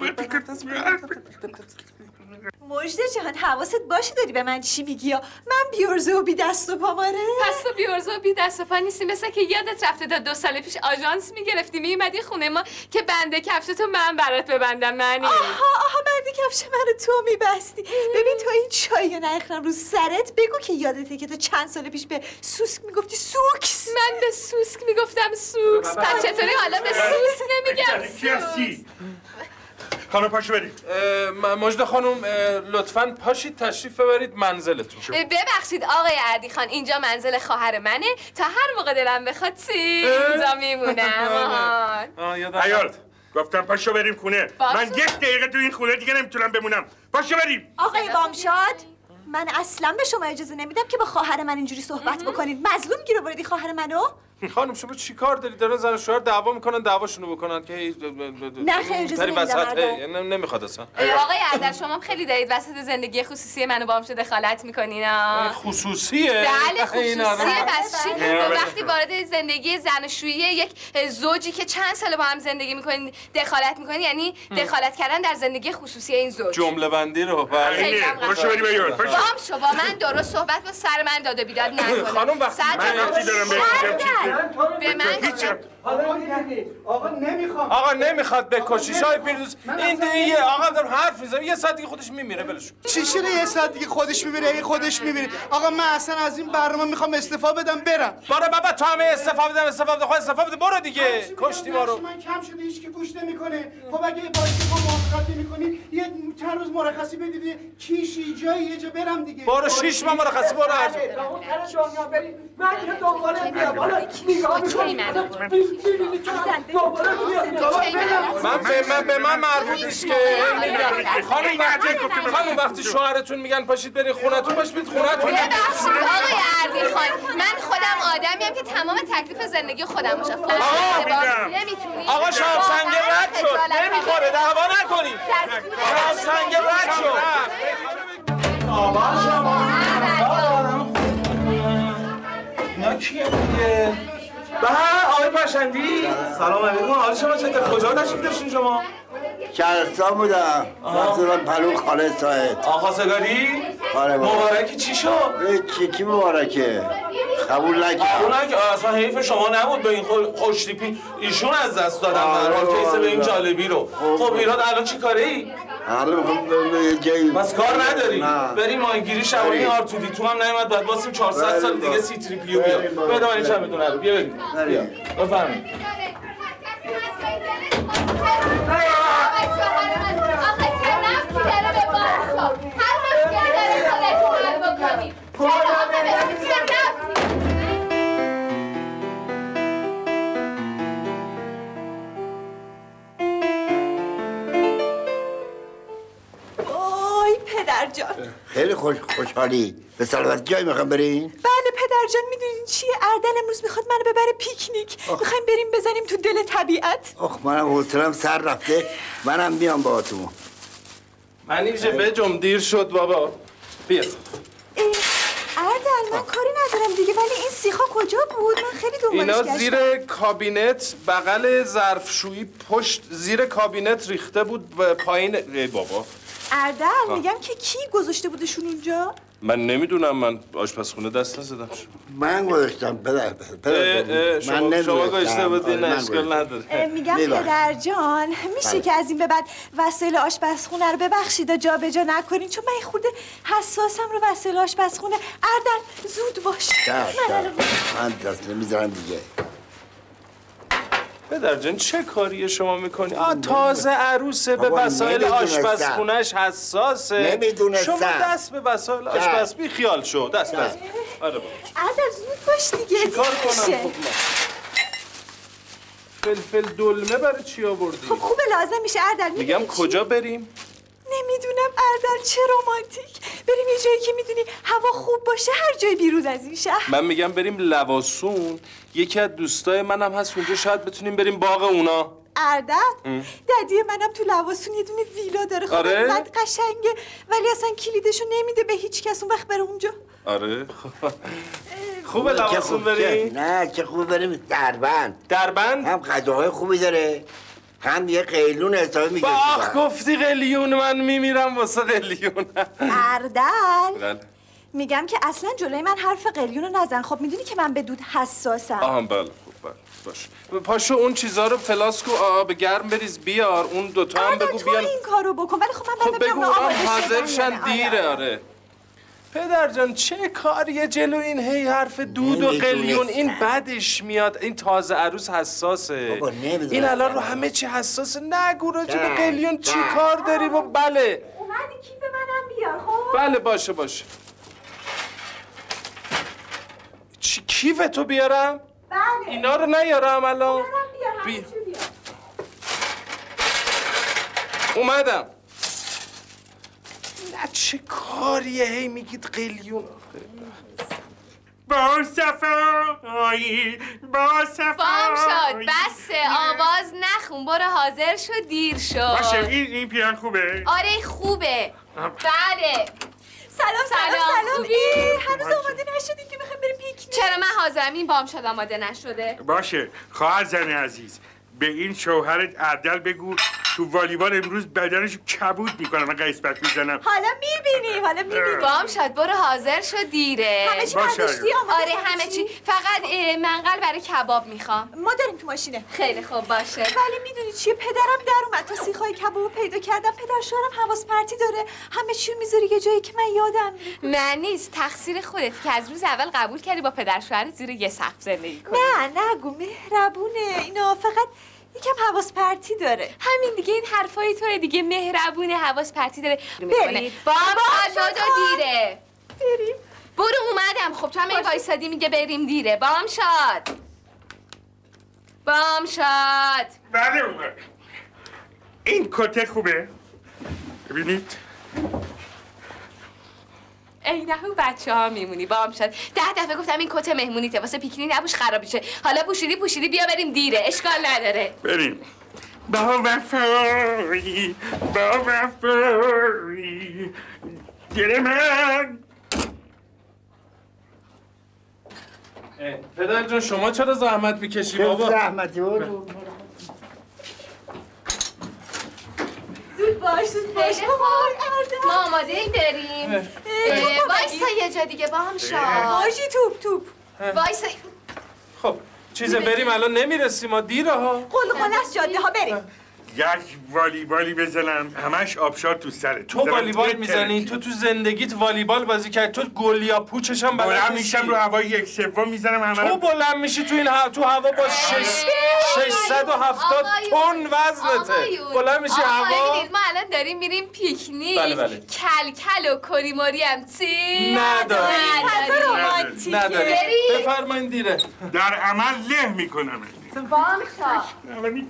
مژده جان حواست باشه داری به من چی میگی؟ من بیورزه و بی دست و پا ماره؟ پس تو بیورزه و بی دست و پا نیستی، مثل که یادت رفته تا دو سال پیش آژانس میگرفتی میومدی خونه ما که بنده کفشتو من برات ببندم. معنی آها آها بنده کفش منو تو میبستی. ببین تو این چایی نریختم رو سرت، بگو که یادته که تو چند سال پیش به سوسک میگفتی سوکس. من به سوسک میگفتم سوکس. پس چطوری حالا به سوسک نمیگم سوکس؟ خانم پاشو برید. مژده خانم لطفاً پاشید تشریف ببرید منزلتون. ببخشید آقای اردی خان، اینجا منزل خواهر منه. تا هر موقع دلم بخواد سی اینجا میمونم. عیال گفتم پاشو بریم خونه. من یک دقیقه تو این خونه دیگه نمیتونم بمونم. پاشو بریم. آقای بامشاد من اصلا به شما اجازه نمیدم که با خواهر من اینجوری صحبت بکنید. مظلوم گیر آوردی خواهر منو؟ خانم شما چی کار دارید؟ دارن زن و شوهر دعوا میکنن، دعواشونو بکنن که نه خیلی اجازه نمیدم. نمیخواد اصلا. آقای اردل شما خیلی دارید وسط زندگی خصوصی منو با هم دخالت میکنین. خصوصیه؟ بله خصوصیه. بس چی؟ وقتی وارد زندگی زناشویی یک زوجی که چند سال با هم زندگی میکنین دخالت میکنین، یعنی دخالت کردن در زندگی خصوصی این زوج. جمله بندی رو خیلی خوشو بریم بیار. بام شو با من درست صحبت با سر من داد و بیداد نکنه. خانم وقتی من وقتی دارم بگم به من آقا نمیخوام. آقا نمیخواد بکشیش های پیروز. این دیگه آقا دارم حرف میزنم، یه ساعت دیگه خودش میمیره ولش. چی شده یه ساعت دیگه خودش میمیره؟ این خودش میمیره. آقا من اصلا از این برنامه میخوام استعفا بدم برم. برو بابا تو هم استعفا بدم استعفا بده خود استعفا بده برو دیگه. کشتی ما رو. من کم شده هیچ کی گوش نمیکنه. خب اگه باشه ما موافقت نمیکنی یه چند روز مرخصی بدید کیشی جایی یه جا برم دیگه. برو شش ماه مرخصی برو هر جا. من که دنبالت میام. حالا نگاه میکنی من به من به من مربوط نیست که خانم وقتی خانم وقتی شوهرتون میگن پاشید برید خونتون پاشید برید خونتون. ببخشید آقای اردی خان، من خودم آدمیم که تمام تکلیف زندگی خودم باشه. نمیتونی آقا شاب سنگ رد شد نمیخوره دعوا نکنید. شاب سنگ رد شد. آقا شما اینا کیه دیگه؟ به آقای پرشندی سلام علیکم. حال شما چطور؟ کجا تشریف داشتین شما؟ شهرستان بودم. منظورم پلو خاله ساعد. آقا خواستگاری؟ آره مبارکی چی شد؟ چی کی مبارکه؟ قبول نکرد. قبول نکرد. اصلا حیف شما نبود به این خوشتیپی ایشون از دست دادن در حال کیس به این جالبی رو. خب ایراد الان چی کاره ای؟ الان میخوام یه جایی بس کار نداری؟ بریم ماهیگیری شبانی آرتودی تو هم نیومد بعد واسیم چهارصد سال دیگه سی تریپیو بیاد. بده من این چمدون رو بیا بریم. بفرمایید. پدر جان خیلی خوش خوشحالی. به سلامت جایی میخوام برین؟ بله پدر جان. میدونین چیه؟ اردل امروز میخواد منو ببره پیکنیک. میخوایم بریم بزنیم تو دل طبیعت. آخ منم حوصله‌ام سر رفته. منم میام باهاتون. منیژه بجم دیر شد بابا. بیا. اردل من کاری ندارم دیگه، ولی این سیخا کجا بود؟ من خیلی دنبالش گشتم. اینا زیر کابینت بغل ظرفشویی پشت زیر کابینت ریخته بود پایین. ای بابا اردل میگم که کی گذاشته بودشون اونجا؟ من نمیدونم. من آشپزخونه دست نزدم. من گذاشتم پدر پدر شما من شما گذاشته بودی. نه اشکال نداره. میگم پدر جان میشه بله. که از این به بعد وسایل آشپزخونه رو ببخشید و جا به جا نکنین، چون من خورده حساسم رو وسایل آشپزخونه. اردل زود باش. من دست نمیذارم دیگه. پدر جان چه کاریه شما میکنی؟ آ تازه عروسه به وسایل آشپزخونه‌اش حساسه. نمیدونستم. شما دست به وسایل آشپز بی خیال شو. دست دست. آره بابا. اردل زود باش دیگه. چیکار کنم خب فلفل دلمه برای چی آوردی؟ خب خوبه لازم میشه اردل. میگم کجا بریم؟ نمیدونم اردل چه رمانتیک. بریم یه جایی که میدونی هوا خوب باشه، هر جای بیرون از این شهر. من میگم بریم لواسون، یکی از دوستای منم هست اونجا، شاید بتونیم بریم باغ اونا. اردل ددی منم تو لواسون یه دونه ویلا داره. خب اینقدر قشنگه ولی اصلا کلیدشو نمیده به هیچ کس اون وقت بره اونجا. آره خوبه لواسون بریم؟ نه چه خوبه بریم دربند. دربند؟ هم غذاهای خوبی داره هم یه قیلون حسابی میگه. باخ گفتی قلیون، من میمیرم واسه قلیون. اردل میگم که اصلا جلوی من حرف قلیون رو نزن. خب میدونی که من به دود حساسم. آها بله خوب بله باش. پاشو اون چیزا رو فلاسک و آب گرم بریز بیار، اون دوتا هم بگو بیان. تو این کارو بکن ولی خب من خب بگو اونم حاضرشن دیره. آره پدر جان چه کاریه جلو این هی حرف دود و قلیون، این بدش میاد. این تازه عروس حساسه، این الان رو همه چی حساسه. نگو راجع به قلیون چی کار داری؟ با بله اومدی کیف منم بیار. خب بله باشه باشه. چی کیف تو بیارم؟ بله اینا رو نیارم الان. بی... اومدم. نه چه کاریه هی میگید قلیون. با صفایی با صفایی. بام شد بسه، آواز نخون، برو حاضر شد، دیر شد. باشه این این پیان خوبه؟ آره خوبه. بله سلام سلام سلام. خوبی؟ هنوز آماده نشدیم که بخوایم بریم پیکنیک. چرا من حاضرم، این بام شد آماده نشده. باشه خواهر زن عزیز، به این شوهرت اردل بگو تو والیبال امروز بدنشو کبود میکنم، من قسمت میزنم. حالا میبینیم حالا میبینیم. بام شد برو حاضر شد، دیره. همه چی برداشتی؟ آره همه چی، فقط منقل برای کباب میخوام. ما داریم تو ماشینه. خیلی خوب باشه. ولی میدونی چیه، پدرم در اومد تا سیخای کبابو پیدا کردم. پدر شوهرم حواس پرتی داره، همه چی میذاری یه جایی که من یادم میره. من نیست، تقصیر خودت که از روز اول قبول کردی با پدر شوهرت زیر یه سقف زندگی کنی. نه نگو، مهربونه اینا، فقط یکم حواس پرتی داره. همین دیگه، این حرفای توه دیگه، مهربونه حواس پرتی داره. بریم بابا شد دیره. بریم. برو اومدم. خب تو هم این وایسادی میگه بریم دیره. بام شد بام شد. بله اومد. این کته خوبه؟ ببینید اینهو بچه ها میمونی. بام شد ده دفعه گفتم این کت مهمونیته، واسه پیکنی نبوش خراب میشه. حالا پوشیدی پوشیدی، بیا بریم دیره، اشکال نداره. بریم. با وفایی با وفایی دل من. پدر جان شما چرا زحمت میکشی بابا؟ زحمتی بود. زود باش زود باش. ما آماده ای بریم. وایسا یه جا دیگه بام شد. ماژی توپ توپ. وایسا. خب چیزه بریم الان نمیرسیم، ما دیره ها. قلقله از جاده ها بریم. یک والیبالی بزنم همش آبشار تو سره. تو والیبال میزنی؟ تو تو زندگیت والیبال بازی کرد؟ تو گل یا پوچش هم بلد بلند میشم رو هوا یک سوم میزنم همه. تو بلند میشی تو این ها... تو هوا با ششصد و هفتاد تن وزنته. بلند میشی هوا. ببینید ما الان داریم میریم پیکنیک. بله بله. کل کل و کری موری هم چی؟ نداریم. رومانتیکه. نداریم. بفرمایید دیره. در عمل له میکنم. بام شد.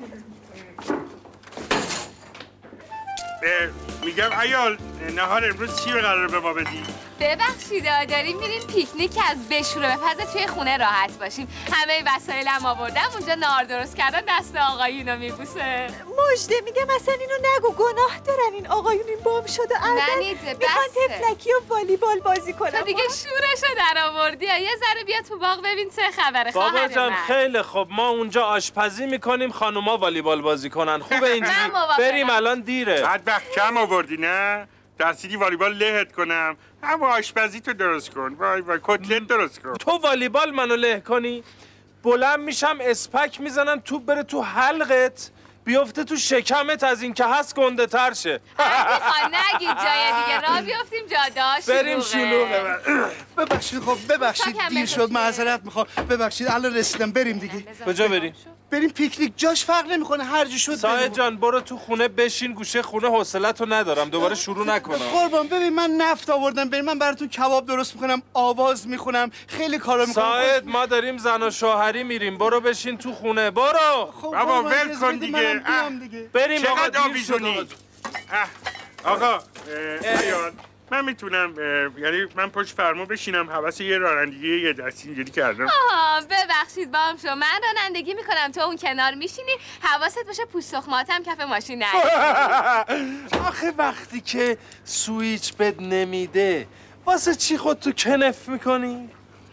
میگم ایال نهار امروز چی قراره به ما بدی؟ ببخشید داریم میریم پیکنیک از بشوره بپزه توی خونه راحت باشیم. همه وسایل هم آوردم، اونجا نهار درست کردن دست آقایونو میبوسه. مژده میگم اصلا اینو نگو، گناه دارن این آقایون. این بام شده اردل میخوان تفلکی و والیبال بازی کنن. تو دیگه شورشو در آوردی. یه ذره بیا تو باغ ببین چه خبره. بابا جان خیلی خوب، ما اونجا آشپزی میکنیم، خانوما والیبال بازی کنن. خوبه اینجوری. بریم الان دیره. بدبخت کم آوردی نه؟ ترسیدی والیبال لهت کنم. اما آشپزی تو درست کن. وای وای کتلت درست کن. تو والیبال منو له کنی؟ بلند میشم اسپک میزنم توپ بره تو حلقت بیفته تو شکمت، از این که هست گنده تر شه. میخوان نگید جای دیگه راه بیفتیم جاداش. بریم شلوغه. ببخشید خب ببخشید دیر شد، معذرت میخوام. ببخشید الان رسیدم، بریم دیگه. کجا بریم؟ بریم پیکنیک، جاش فرق نمیکنه، هر جا شد. سایه جان برو تو خونه بشین گوشه خونه، حوصله‌تو ندارم دوباره شروع نکنم. قربان ببین من نفت آوردم، بریم من براتون کباب درست میکنم، آواز میخونم، خیلی کارا میکنم. سایه ما داریم زن و شوهری میریم، برو بشین تو خونه برو. خب بابا ول کن دیگه. بریم آقا چقدر آویزونی. آقا ایال من میتونم یعنی من پشت فرمون بشینم حواس یه رانندگی یه دستی اینجوری کردم. آها ببخشید بام شو، من رانندگی میکنم تو اون کنار میشینی، حواست باشه پوست تخماتم کف ماشین نری. آخه وقتی که سویچ بد نمیده واسه چی خود تو کنف میکنی؟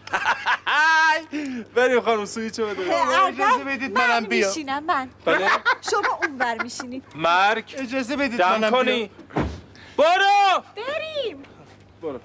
بریم خانم سویچو بده. اجازه بدید منم بیام. میشینم من. بله؟ شما اونور میشینید. مرگ اجازه بدید دم منم کنی. بیام. برو بریم. برو.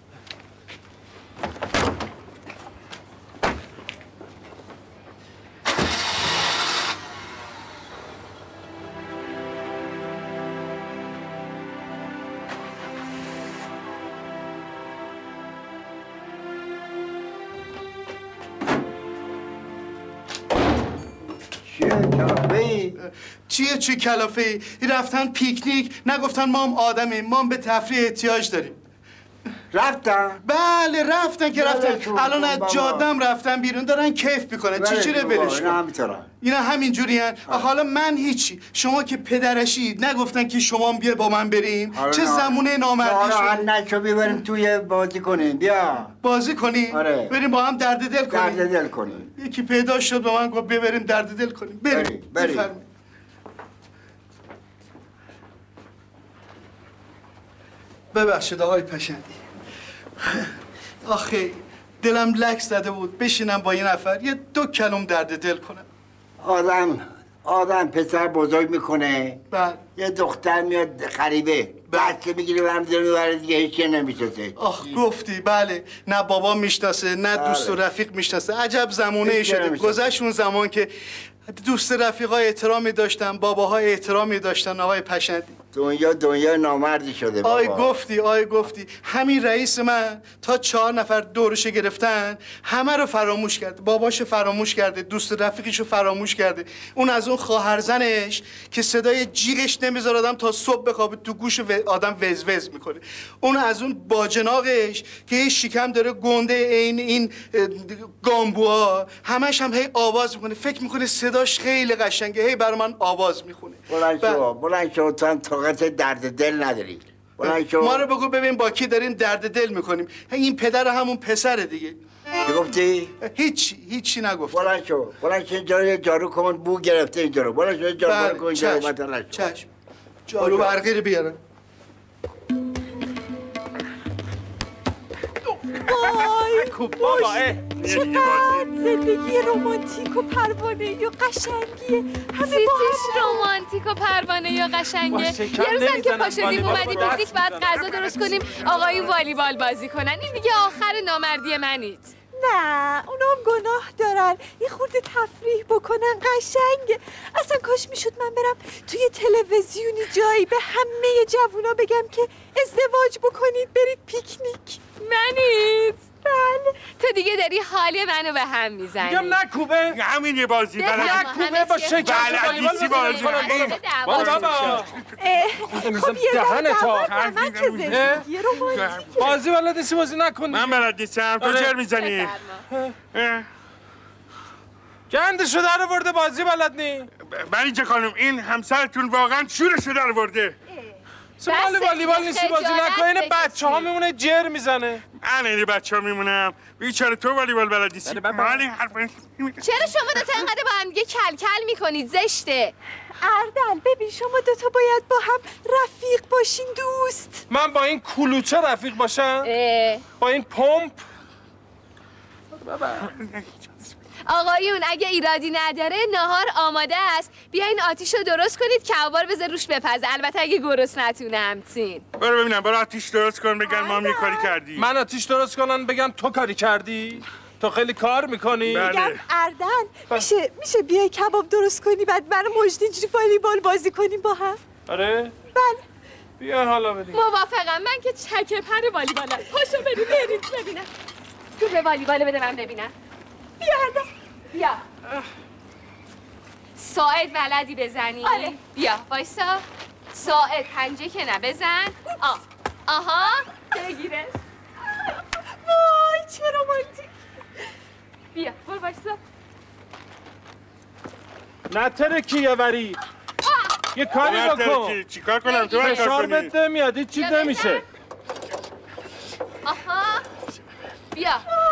چیه چی کلافه ای؟ رفتن پیکنیک، نگفتن ما هم آدمیم، ما هم به تفریح احتیاج داریم. رفتن؟ بله رفتن که رفتن. الان از جادم رفتن بیرون دارن کیف میکنن. چی چیره ولش کن. اینا همینجوری هن. حالا من هیچی. شما که پدرشید نگفتن که شما بیا با من بریم. چه زمونه نامردی شد. آره نچو بیبریم توی بازی کنیم. بیا بازی کنیم؟ آره. بریم با هم درد دل کنیم. درد دل کنیم. یکی پیدا شد با من گفت ببریم درد دل کنیم. بریم بریم. ببخشید آقای پشندی. آخه دلم لک زده بود بشینم با یه نفر یه دو کلم درد دل کنم. آدم آدم پسر بزرگ میکنه. بله. یه دختر میاد غریبه. بعد که میگیری برم دل میبره دیگه هیچی نمیشناسه. آخ گفتی بله. نه بابا میشناسه نه دوست و رفیق میشناسه. عجب زمونه ای شده. گذشت اون زمان که دوست رفیقا احترامی داشتن، باباها احترامی داشتن. آقای پشندی دنیا دنیا نامردی شده بابا. آی گفتی آی گفتی. همین رئیس من تا چهار نفر دورش گرفتن همه رو فراموش کرده. باباشو فراموش کرده، دوست رفیقشو فراموش کرده. اون از اون خواهرزنش که صدای جیغش نمیذاره آدم تا صبح بخوابه تو گوش آدم وز وز میکنه. اون از اون باجناقش که یه شکم داره گنده این این گامبوها همش هم هی آواز میکنه. فکر میکنه صداش خیلی قشنگه، هی برای من آواز میخونه. بلند شو بلند شو تو هم طاقت درد دل نداری. بلند شو. ما رو بگو ببین با کی داریم درد دل میکنیم. این پدر همون پسره دیگه. چی گفتی؟ هیچی هیچی نگفت. بلند شو بلند شو اینجا جارو کن. بو گرفته اینجا رو. بلند شو جارو کن اینجا رو. چشم چشم. جارو برقی رو بیارم. وای کوب بابا چقدر زندگی رمانتیک و پروانه‌ای و قشنگیه. همه سیتیش رمانتیک و پروانه‌ای و قشنگه. یه روزم که پاشدیم اومدیم پیکنیک بعد غذا درست کنیم آقایون والیبال بازی کنن. این دیگه آخر نامردی منید. نه اونام گناه دارن. یه خورده تفریح بکنن قشنگه. اصلا کاش میشد من برم توی تلویزیونی جایی به همه جوونا بگم که ازدواج بکنید برید پیکنیک. منید؟ بله. تو دیگه داری حالی منو به هم میزنی. میگم نکوبه. همین یه بازی بلد. نکوبه با شکر بلدیسی بازی کنم. بابا بابا. خب یه دعوت من که زندگی رمانتیکه. بازی بلدیسی بازی نکن. من بلد نیستم. تو چرا میزنی؟ گندشو در آورده بازی بلد نی. بنیجه خانم این همسرتون واقعا شورشو در آورده. سمال والیبال نیستی بازی نکنه. این بچه ها میمونه جر میزنه. من این بچه ها میمونم. بیچاره تو والیبال بلد نیستی. مالی حرف چرا شما دوتا اینقدر با هم دیگه کل کل میکنید؟ زشته. اردل ببین شما دوتا باید با هم رفیق باشین دوست. من با این کلوچه رفیق باشم؟ با این پمپ؟ بابا آقایون اگه ایرادی نداره ناهار آماده است. بیاین آتیش رو درست کنید کباب رو بذار روش بپزه. البته اگه گرسنتونه همچین. برو ببینم برو آتیش درست کن بگن ما هم یه کاری کردی. من آتیش درست کنن بگن تو کاری کردی؟ تو خیلی کار میکنی؟ بله. میگم اردن میشه میشه بیای کباب درست کنی بعد من و مجدی اینجوری والیبال بازی کنیم با هم؟ آره؟ بله. بیا حالا بریم. موافقم. من که چکه پر والیبالم. پاشو بریم برید ببینم. تو به والیبال بده من ببینم. بیا اردن. بیا. ساعد بلدی بزنی؟ آره. بیا وایسا. ساعد پنجه که نه بزن. آه. آها بگیرش. وای چه رمانتیک. بیا برو وایسا. نترکی یه وری. یه کاری بکن. چی کار کنم تو فشار بده میاد هیچ چیز نمیشه.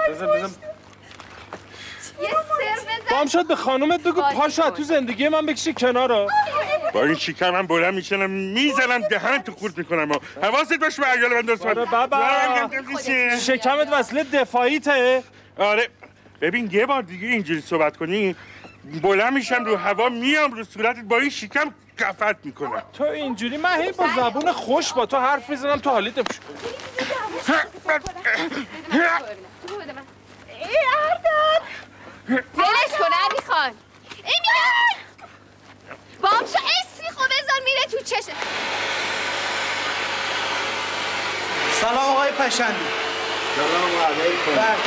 بزن بزن یه سر بزن. بام شد به خانومت بگو پاشو تو زندگی من بکشی کنارا. با این شکم من بلند میشنم میزنم دهن تو خورد میکنم. حواست باشه به عیال من درست. آره بابا شکمت وصله دفاعیته. آره ببین یه بار دیگه اینجوری صحبت کنی بلند میشم رو هوا میام رو صورتت با این شکم کفت میکنم. تو اینجوری من هی با زبون خوش با تو حرف میزنم تو حالیت بشه. ای ارداد ولش کن علی خان. ای میگم بامشو اسمی خو بذار میره تو چشه. سلام آقای پشندی. سلام علیکم.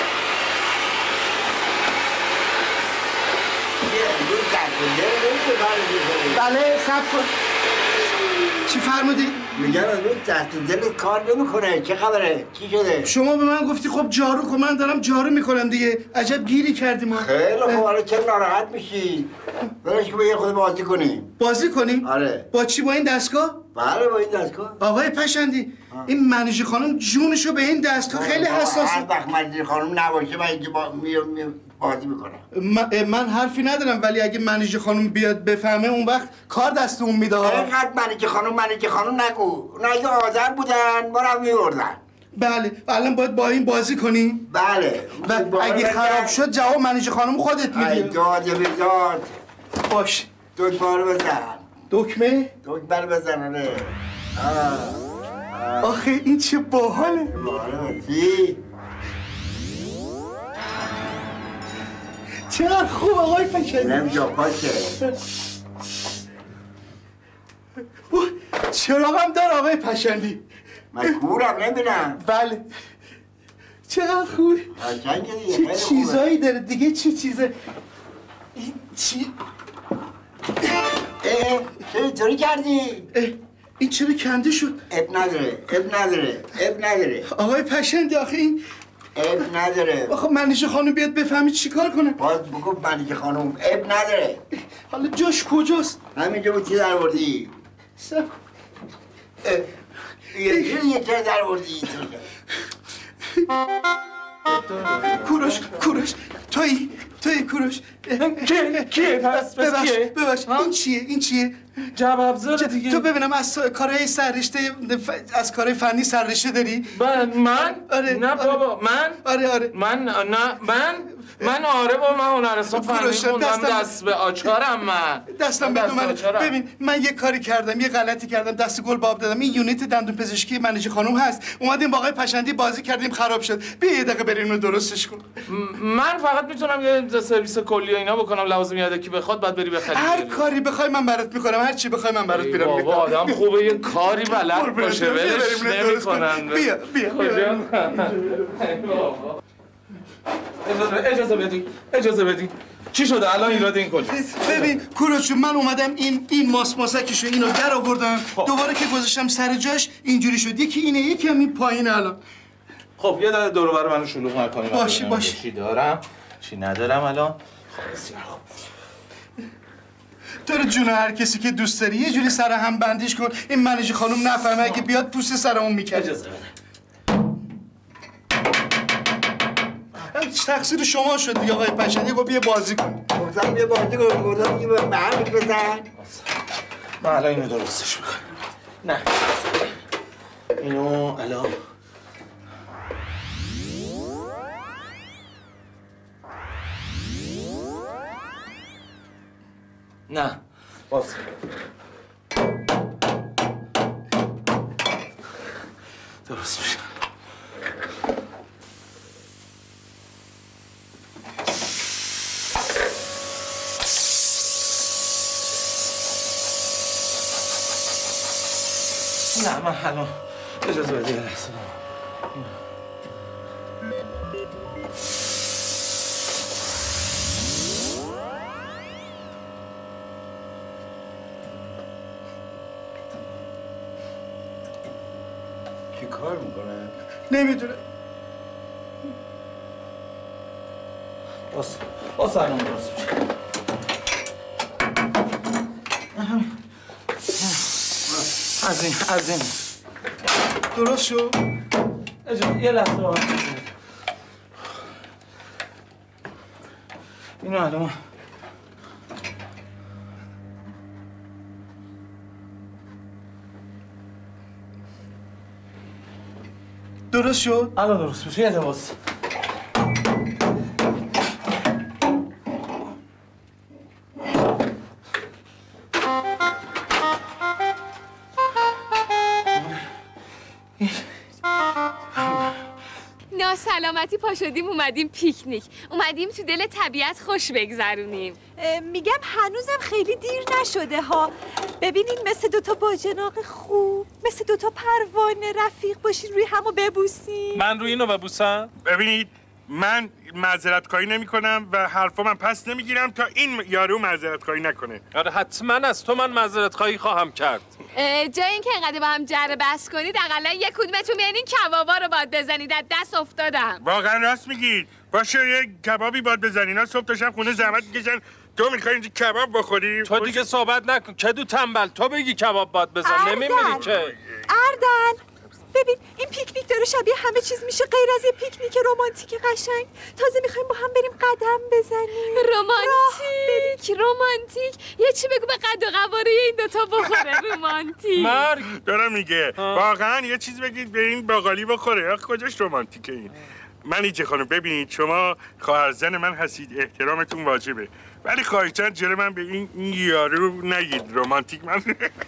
بله خب کن. چی فرمودی؟ میگم از اون دست و دلت کار نمیکنه. چه خبره؟ چی شده؟ شما به من گفتی خب جارو کن، من دارم جارو میکنم دیگه. عجب گیری کردی ما. خیلی خوب. حالا چرا ناراحت میشی؟ برش که یه خود بازی کنیم. بازی کنیم؟ آره. با چی؟ با این دستگاه؟ بله با این دستگاه. آقای پشندی آه. این منیژه خانم جونشو به این دستگاه خیلی حساسه. هر وقت منیژه خانم نباشه من اینجا با... میام میام بازی میکنم. من, من حرفی ندارم ولی اگه منیژه خانم بیاد بفهمه اون وقت کار دست اون میده. اینقدر منیژه خانم منیژه خانم نگو. اونا اگه آدم بودن ما رو میبردن. بله الان باید با این بازی کنیم. بله و اگه خراب شد جواب منیژه خانم خودت میدی. ای داده بزاد. باش دکمه رو بزن. دکمه؟ دکمه رو بزن. آره آخه این چه باحاله. باحاله چی؟ چقدر خوب آقای پشندی. اونم جاپاشه. چراغم دار آقای پشندی. من کورم نمیدونم. بله چقدر خوبه. قشنگه دیگه. چه چیزایی داره دیگه. چه چیزه این چی؟ اه چه اینطوری کردی؟ این چرا کنده شد؟ اب نداره اب نداره اب نداره آقای پشندی آخه این اب نداره. آخه منیژه خانم بیاد بفهمی چی کار کنه. باز بگو منیژه خانم اب نداره. حالا جاش کجاست؟ همینجا بود چی در بردی؟ سب یه یه چه در بردی؟ کوروش کوروش تویی تویی کوروش. کیه کیه پس پس کیه؟ ببخش این چیه این چیه؟ جواب ابزار دیگه. تو ببینم از کارهای سررشته از کارهای فنی سررشته داری؟ من؟ آره نه بابا من؟ آره آره من نه من من آره با من هنرستان فنی خوندم دست به آچارم من دستم بدون من. ببین من یه کاری کردم یه غلطی کردم دست گل باب دادم. این یونیت دندون پزشکی منیژه خانم هست اومدیم با آقای پشندی بازی کردیم خراب شد. بیا یه دقیقه بریم اینو درستش کن. من فقط میتونم یه سرویس کلی و اینا بکنم لوازم یادکی بخواد بعد بری بخری. هر کاری بخوای من برات میکنم هر چی بخوای من برات میرم. بابا آدم خوبه یه کاری بلد باشه ولش نمیکنن. بیا بیا کجا؟ اجازه بدین اجازه بدین چی شده الان ایراد این کجاست؟ ببین کوروش من اومدم این این ماس ماسکشو اینو در آوردم دوباره که گذاشتم سر جاش اینجوری شد. یکی اینه یکی هم این پایینه الان. خب یه دقیقه دور و بر منو شلوغ نکنیم. باشه باشه. چی دارم چی ندارم الان. خب بسیار خوب. تو رو جون هر کسی که دوست داری یه جوری سر هم بندیش کن این منیژه خانم نفهمه اگه بیاد پوست سرمون میکنه. اجازه بده. تقصیر شما شد دیگه آقای پشندی. خب یه بازی کن. گفتم یه بازی کن. گفتم دیگه به هم بزن. من الان اینو درستش میکنم. نه اینو الان نه باز درست میشه. نه من الان اجازه بده یه لحظه. چی کار میکنه؟ نمیدونه. باز باز الان درست میشه. از این از این درست شد. اجازه یه لحظه با اینو الان درست شد؟ الان درست میشه. یه لباس ناسلامتی پا شدیم اومدیم پیکنیک، اومدیم تو دل طبیعت خوش بگذرونیم. میگم هنوزم خیلی دیر نشده ها. ببینین مثل دوتا باجناق خوب، مثل دوتا پروانه رفیق باشین روی همو ببوسین. من روی اینو ببوسم؟ ببینید من معذرت خواهی نمی کنم و حرفا من پس نمیگیرم تا این یارو معذرت خواهی نکنه. آره حتما از تو من معذرت خواهی خواهم کرد. جای اینکه اینقدر با هم جر بحث کنید اقلا یک کدومتون بیاین این کبابا رو باید بزنید، از دست افتادم. واقعا راست میگید. باشه یه کبابی باید بزنین. ها صبح تا شب خونه زحمت میکشن، تو میخوای اینجا کباب بخوری؟ تو دیگه صحبت نکن کدو تنبل، تو بگی کباب باید بزن. نمیمیری که. اردن ببین این پیکنیک داره شبیه همه چیز میشه غیر از یه پیکنیک رمانتیک قشنگ. تازه میخوایم با هم بریم قدم بزنیم. رمانتیک رمانتیک یه چی بگو به قد و قواره این دوتا بخوره. رمانتیک مرگ دارم میگه. واقعا یه چیز بگید به این باقالی بخوره. آخه کجاش رمانتیکه این؟ منیجه خانم ببینید شما خواهرزن من هستید، احترامتون واجبه، ولی خواهیتن جلو من به این, این یارو نگید رمانتیک. من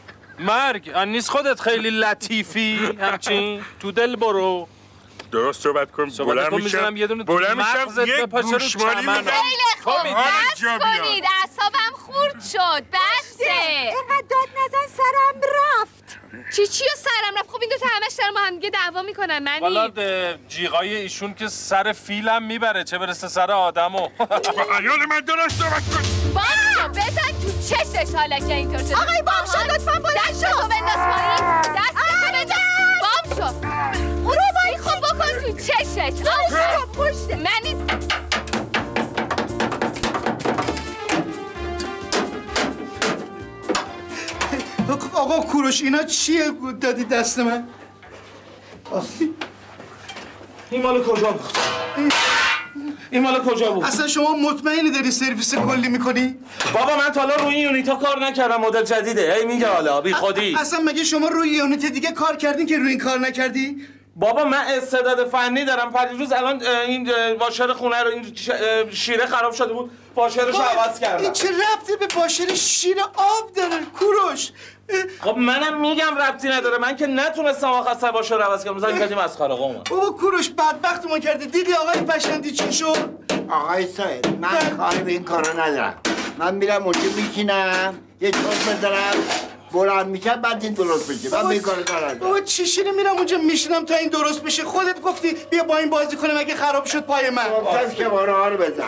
مرگ نیست خودت خیلی لطیفی همچین تو دل برو. درست صحبت کن. بلند میشم بلند میشم یه گوشمالی میدم. خیلی خوب بس کنید اعصابم خورد شد. بسه اینقدر داد نزن سرم رفت. چی چی و سرم رفت؟ خب این دوتا همش دارن با هم دیگه دعوا میکنن. منی والا جیغای ایشون که سر فیلم میبره چه برسه سر آدمو. ایال من درست صحبت کن. بامشو بزن تو چشش حالا که اینطور شد. آقای بامشو لطفا بلند شو. دستتو بنداز پایین. دستتو بنداز. بامشو برو بایی خب بکن تو چشش. آقا پشته منی آقا کوروش اینا چیه دادی دست من؟ این مال کجا بود؟ این مال کجا بود؟ اصلا شما مطمئنی داری سرویس کلی میکنی؟ بابا من تا حالا روی این یونیتا کار نکردم، مدل جدیده. هی میگه حالا بی خودی. اصلا مگه شما روی یونیت دیگه کار کردین که روی این کار نکردی؟ بابا من استعداد فنی دارم. پریروز الان این واشر خونه رو این شیره خراب شده بود، واشرش رو عوض کردم. این چه ربطی به واشر شیر آب داره کوروش؟ خب منم میگم ربطی نداره. من که نتونستم آخر واشر رو عوض کنم. مثلا کردیم از خارقه بابا کوروش بدبختمون کرده. دیدی آقای بشندی چی شد؟ آقای صاحب من کاری به این کارا ندارم. من میرم اونجا میشینم یه چوب بذارم بلند میشه بعد این درست بشه. من به این کارا ندارم. بابا چی شیره میرم اونجا میشینم تا این درست بشه؟ خودت گفتی بیا با این بازی کنم اگه خراب شد پای من. گفتم که بارها رو بزن.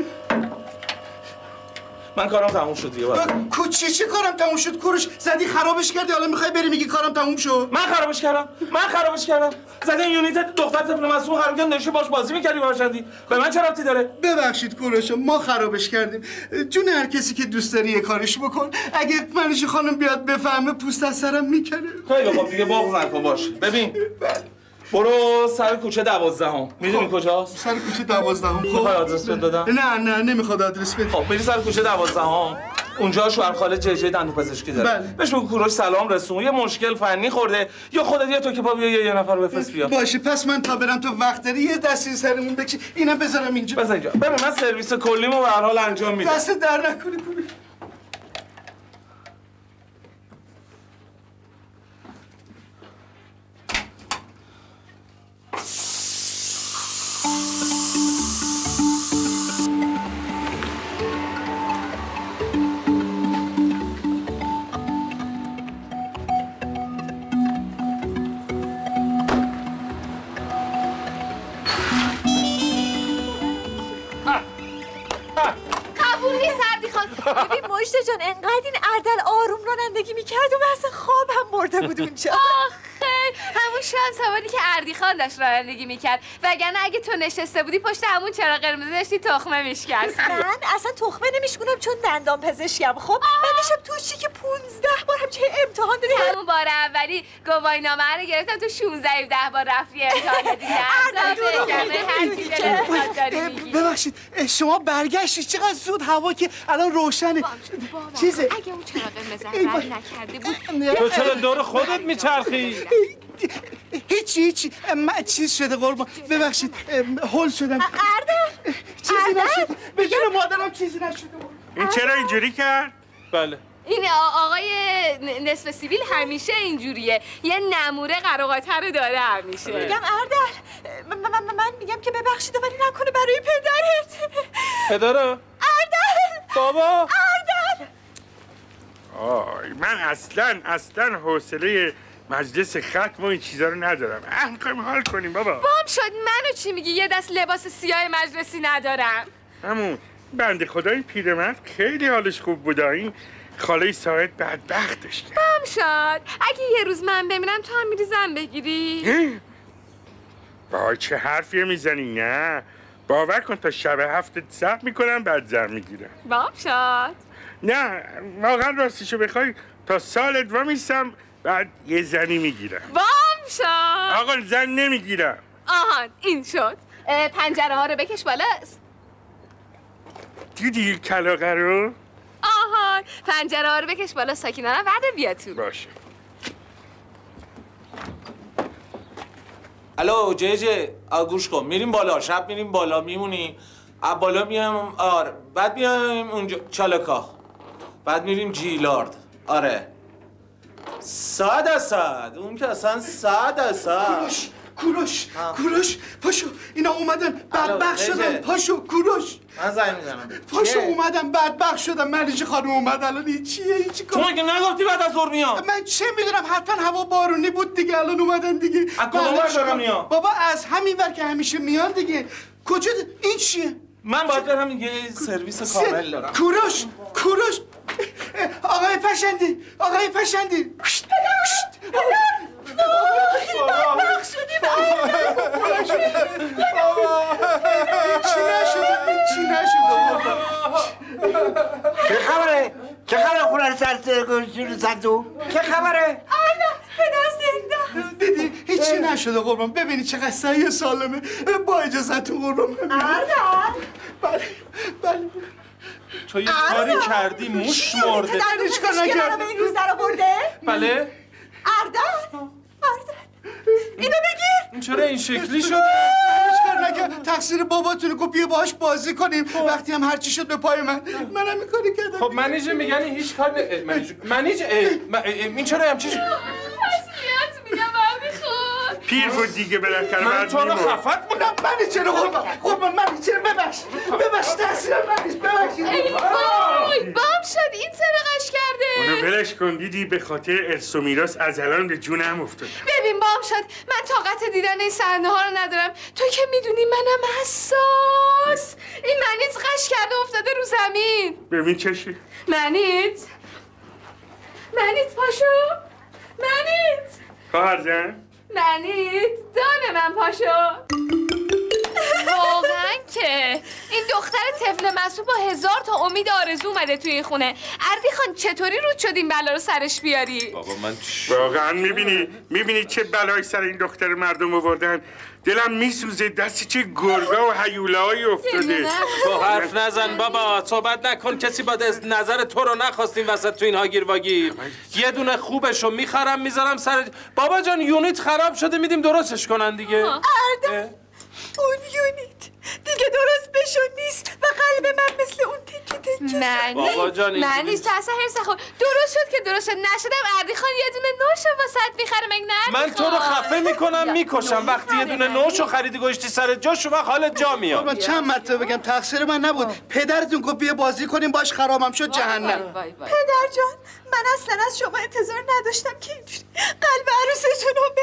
من کارم تموم شد دیگه. کوچی چی کارم تموم شد کوروش؟ زدی خرابش کردی حالا میخوای بری میگی کارم تموم شد؟ من خرابش کردم. من خرابش کردم. زدی یونیت دختر طفل معصوم خراب کردی نشی باش بازی می‌کردی باشندی. به من چه ربطی داره؟ ببخشید کوروش ما خرابش کردیم. جون هر کسی که دوست داری یه کارش بکن. اگه منیش خانم بیاد بفهمه پوست از سرم میکنه. خیلی خوب دیگه بغض نکن باش. ببین برو سر کوچه دوازدهم. میدونی کجاست؟ سر کوچه دوازدهم. خب میخوای آدرس بهت بدم؟ نه نه نمیخواد آدرس بده. خب میری سر کوچه دوازدهم. اونجا شوهر خاله جیجی دندونپزشکی داره. بله. بهش بگو کوروش سلام رسون. یه مشکل فنی خورده یا خودت یا تو که پا بیا یه, یه نفر رو بفرست بیا. باشه پس من تا برم تو وقت داری یه دستی سرمون بکشی. اینا بذارم اینجا. بذار اینجا. ببین من سرویس کلیمو به هر حال انجام میدم. دست در نکنی کوروش. ببین مجده جان انقدر این اردل آروم رانندگی میکرد و من اصلا خوابم برده بود اونجا. آخه همون شانس آوردی که اردی خان داشت رانندگی میکرد وگرنه اگه تو نشسته بودی پشت همون چراغ قرمز داشتی تخمه میشکستی. من اصلا تخمه نمیشکنم چون دندان پزشکم. خب من داشتم تو چی که پونزده بار همچه امتحان دادی. همون بار اولی گواهی نامه رو گرفتم تو شانزده ده بار رفتی امتحان دادی. اردل دروغ میگه. داری میگی؟ ببخشید شما برگشتید چقدر زود، هوا که الان روشنه. چیزه اگه اون چراغ قرمز رد نکرده بود تو چرا دور خودت میچرخی؟ هیچی هیچی چیز شده قربان، ببخشید هول شدم. اردل چیزی نشد به جون مادرم، چیزی نشده. این چرا اینجوری کرد؟ بله این آقای نصف سیبیل همیشه اینجوریه، یه نموره قراقاته رو داره همیشه. میگم اردل من میگم که ببخشید ولی نکنه برای پدرت. پدره؟ اردل بابا اردل آی من اصلا اصلا حوصله مجلس ختم و این چیزا رو ندارم. اه میخوایم حال کنیم بابا. بام شد منو چی میگی؟ یه دست لباس سیاه مجلسی ندارم. همون بنده خدای پیرمرد خیلی حالش خوب بوده، این خاله ساعد بدبختش کرد. بام شد اگه یه روز من بمیرم تو هم میری زن بگیری؟ وای چه حرفیه میزنی؟ نه باور کن تا شب هفتت صبر میکنم بعد زن میگیرم. بام شد نه واقعا راستشو بخوای تا سالت وامیستم بعد یه زنی میگیرم. بام شد آقا زن نمیگیرم. آهان این شد. پنجره ها رو بکش بالا. دیدی کلاغه رو؟ آهان پنجره ها رو بکش بالا، ساکینا رو بعد بیا تو. باشه. الو جه جه گوش کن، میریم بالا، شب میریم بالا میمونیم، از بالا میام آره، بعد میایم اونجا چالکا، بعد میریم جیلارد. آره صد درصد اون که اصلا صد درصد. کوروش کوروش پاشو، اینا اومدن بدبخت شدن. پاشو کوروش من زنگ میزنم. پاشو اومدن بدبخت شدن. ملیجه خانم اومد الان. این چیه این چی کار؟ تو مگه نگفتی بعد از ظهر میام؟ من چه میدونم، حتما هوا بارونی بود دیگه. الان اومدن دیگه. از کدوم ور دارم میام؟ بابا از همین ور که همیشه میان دیگه. کجا این چیه؟ من باید برم یه سرویس کامل دارم. کوروش کوروش آقای پشندی آقای پشندی بدبخت شدیم. چی نشده چی نشده چه خبره؟ چه خبره خونه سر سر صندوق؟ چه خبره؟ پدر زنده. دیدی هیچی نشده قربان. ببینی چقدر صحیح سالمه. با اجازهتون قربان. اردل بله بله تو یه کاری کردی موش مرده. هیچ کار نکردم. به این روز در آورده؟ بله اردل اردل اینو بگیر. این چرا این شکلی شده؟ هیچ کار نکردم. تقصیر باباتونه که بیا باهاش بازی کنیم. وقتی هم هرچی شد به پای من، منم این کاری کردم. خب منیجه میگن هیچ کار نه. منیجه منیجه این چرا همچی شد؟ تسلیت میگم بعد خود پیر بود دیگه بالاخره من بعد تو رو می‌مرد. خفت بودم. من چرا قربان قربان من چرا ببخش ببخش تقصیر من نیست. ببخشید. وای بام شد این سرقش کرده. اونو ولش کن. دیدی به خاطر ارث و میراث از الان به جونم افتادم. ببین بام شد من طاقت دیدن این صحنه ها رو ندارم. تو که میدونی منم حساس. این منیت قش کرده افتاده رو زمین. ببین چشی. منیت منیت پاشو. منیت خواهر زن منیت دانه من پاشو. واقعا که این دختر طفل معصوم با هزار تا امید آرزو اومده توی این خونه. اردی خان چطوری رود شد این بلا رو سرش بیاری؟ بابا من واقعا میبینی میبینی چه بلایی سر این دختر مردم آوردن. دلم میسوزه. دست چه گرگا و هیولایی افتاده. تو حرف نزن بابا، صحبت نکن. کسی با نظر تو رو نخواستیم وسط تو این هاگیر واگیر. یه دونه خوبشو میخرم میذارم سر. بابا جان یونیت خراب شده میدیم درستش کنن دیگه. اردل اون یونیت دیگه درست بشو نیست و قلب من مثل اون تکی تکی. منی بابا جان منی تو اصلا هرس نخور. درست شد که درست شد. نشدم اردی خان یه دونه نوشو واسط میخره مگه نه؟ من تو رو خفه میکنم میکشم. وقتی یه دونه نوشو خریدی گوشتی سر جاشو من حالت جا میاد. من چند مرتبه بگم تقصیر من نبود. پدرتون گفت بیا بازی کنیم باش، خرابم شد جهنم. پدر جان من اصلا از شما انتظار نداشتم که اینجوری قلب عروستون رو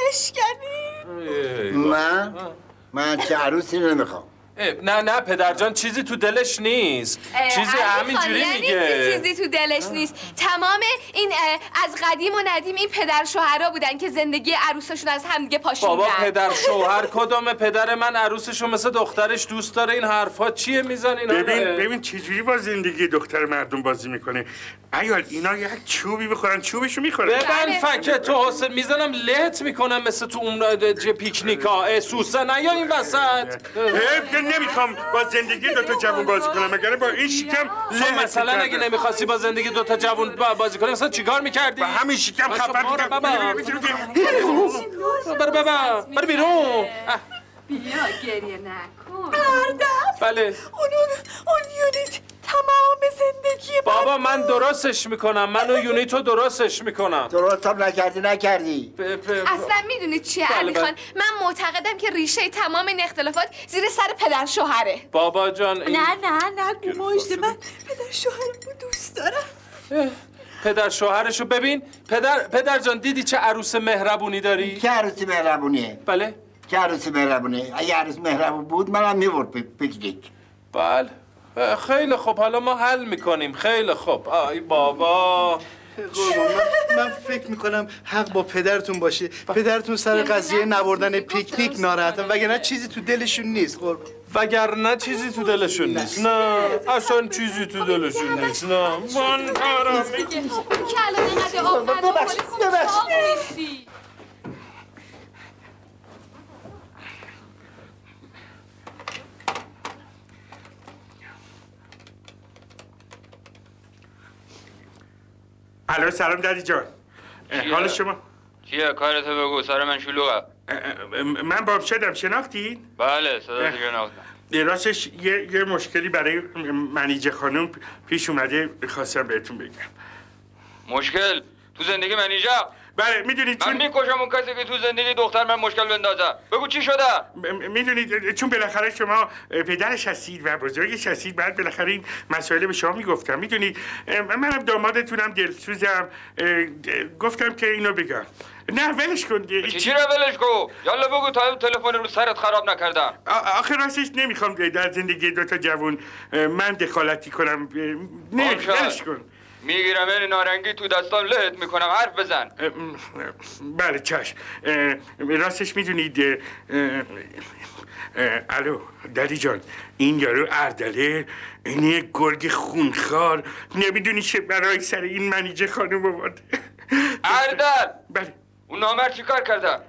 بشکنی. من من چه عروسی نمیخوام. نه نه پدر جان چیزی تو دلش نیست. چیزی همینجوری میگه. چیزی تو دلش نیست. تمام این از قدیم و ندیم این پدر شوهرها بودن که زندگی عروسشون از هم دیگه پاشوندن. بابا پدر شوهر کدومه؟ پدر من عروسشو مثل دخترش دوست داره. این حرفا چیه میزنین؟ ببین ببین چجوری با زندگی دختر مردم بازی میکنه. ایال اینا یک چوبی بخورن چوبشو میخوره. ببن فکه تو حسن میزنم لهت میکنم مثل تو اون پیکنیکا. سوسه نیا این وسط. حیف که نمیخوام با زندگی دو تا جوون بازی کنم، مگر با این شکم له. مثلا اگه نمیخواستی با زندگی دو تا جوون بازی کنی مثلا چیکار میکردی؟ با همین شکم خفت میکنم. بابا برو بابا برو بیرون. بیا گریه نکن. مردم بله. اون اون یونیت تمام زندگی من بابا من درستش میکنم، من اون یونیتو درستش میکنم. درست هم نکردی نکردی ب... ب... اصلا میدونی چیه بله علی بله. خان؟ من معتقدم که ریشه تمام این اختلافات زیر سر پدر شوهره. بابا جان این... نه نه نگو مجده، من پدر شوهرم رو دوست دارم. پدر شوهرشو ببین. پدر پدر جان دیدی چه عروس مهربونی داری؟ که عروسی مهربونیه؟ بله. که عروسی مهربونه؟ اگه عروس مهربون بود منم میبرد پیکنیک. بله خیلی خوب، حالا ما حل میکنیم. خیلی خوب. آی بابا من, من فکر میکنم حق با پدرتون باشه. پدرتون سر قضیه نبردن پیکنیک ناراحتن، وگرنه چیزی تو دلشون نیست. قربان وگرنه چیزی تو دلشون نیست. نه اصلا چیزی تو دلشون نیست. نه من کارم که الان اینقدر آب نداره ببخشید ببخشید. الو سلام دادی جان. حال شما؟ چیه کارتو بگو، سر من شلوغه. من باب شدم، شناختین؟ بله صدا دیگه شناختم. راستش یه, یه مشکلی برای منیجه خانم پیش اومده، خواستم بهتون بگم. مشکل؟ تو زندگی منیجه؟ بله میدونید چون من میکشم اون کسی که تو زندگی دختر من مشکل بندازه. بگو چی شده؟ میدونید چون بالاخره شما پدرش هستید و بزرگش هستید، بعد بالاخره این مسائل به شما میگفتم. میدونید منم دامادتونم، دلسوزم، گفتم که اینو بگم. نه ولش کن. چی چی رو ولش کن؟ یالا بگو تا تلفن رو سرت خراب نکردم. آخه راستش نمیخوام در زندگی دو تا جوون من دخالتی کنم. نه ولش کن. میگیرم این نارنگی تو دستان لهت میکنم، حرف بزن. بله چشم. راستش میدونید الو دادی جان، این یارو اردله، این یه گرگ خونخوار، نمیدونی چه برای سر این منیجه خانم آورده. اردل؟ بله. اون نامر چی کار کرده؟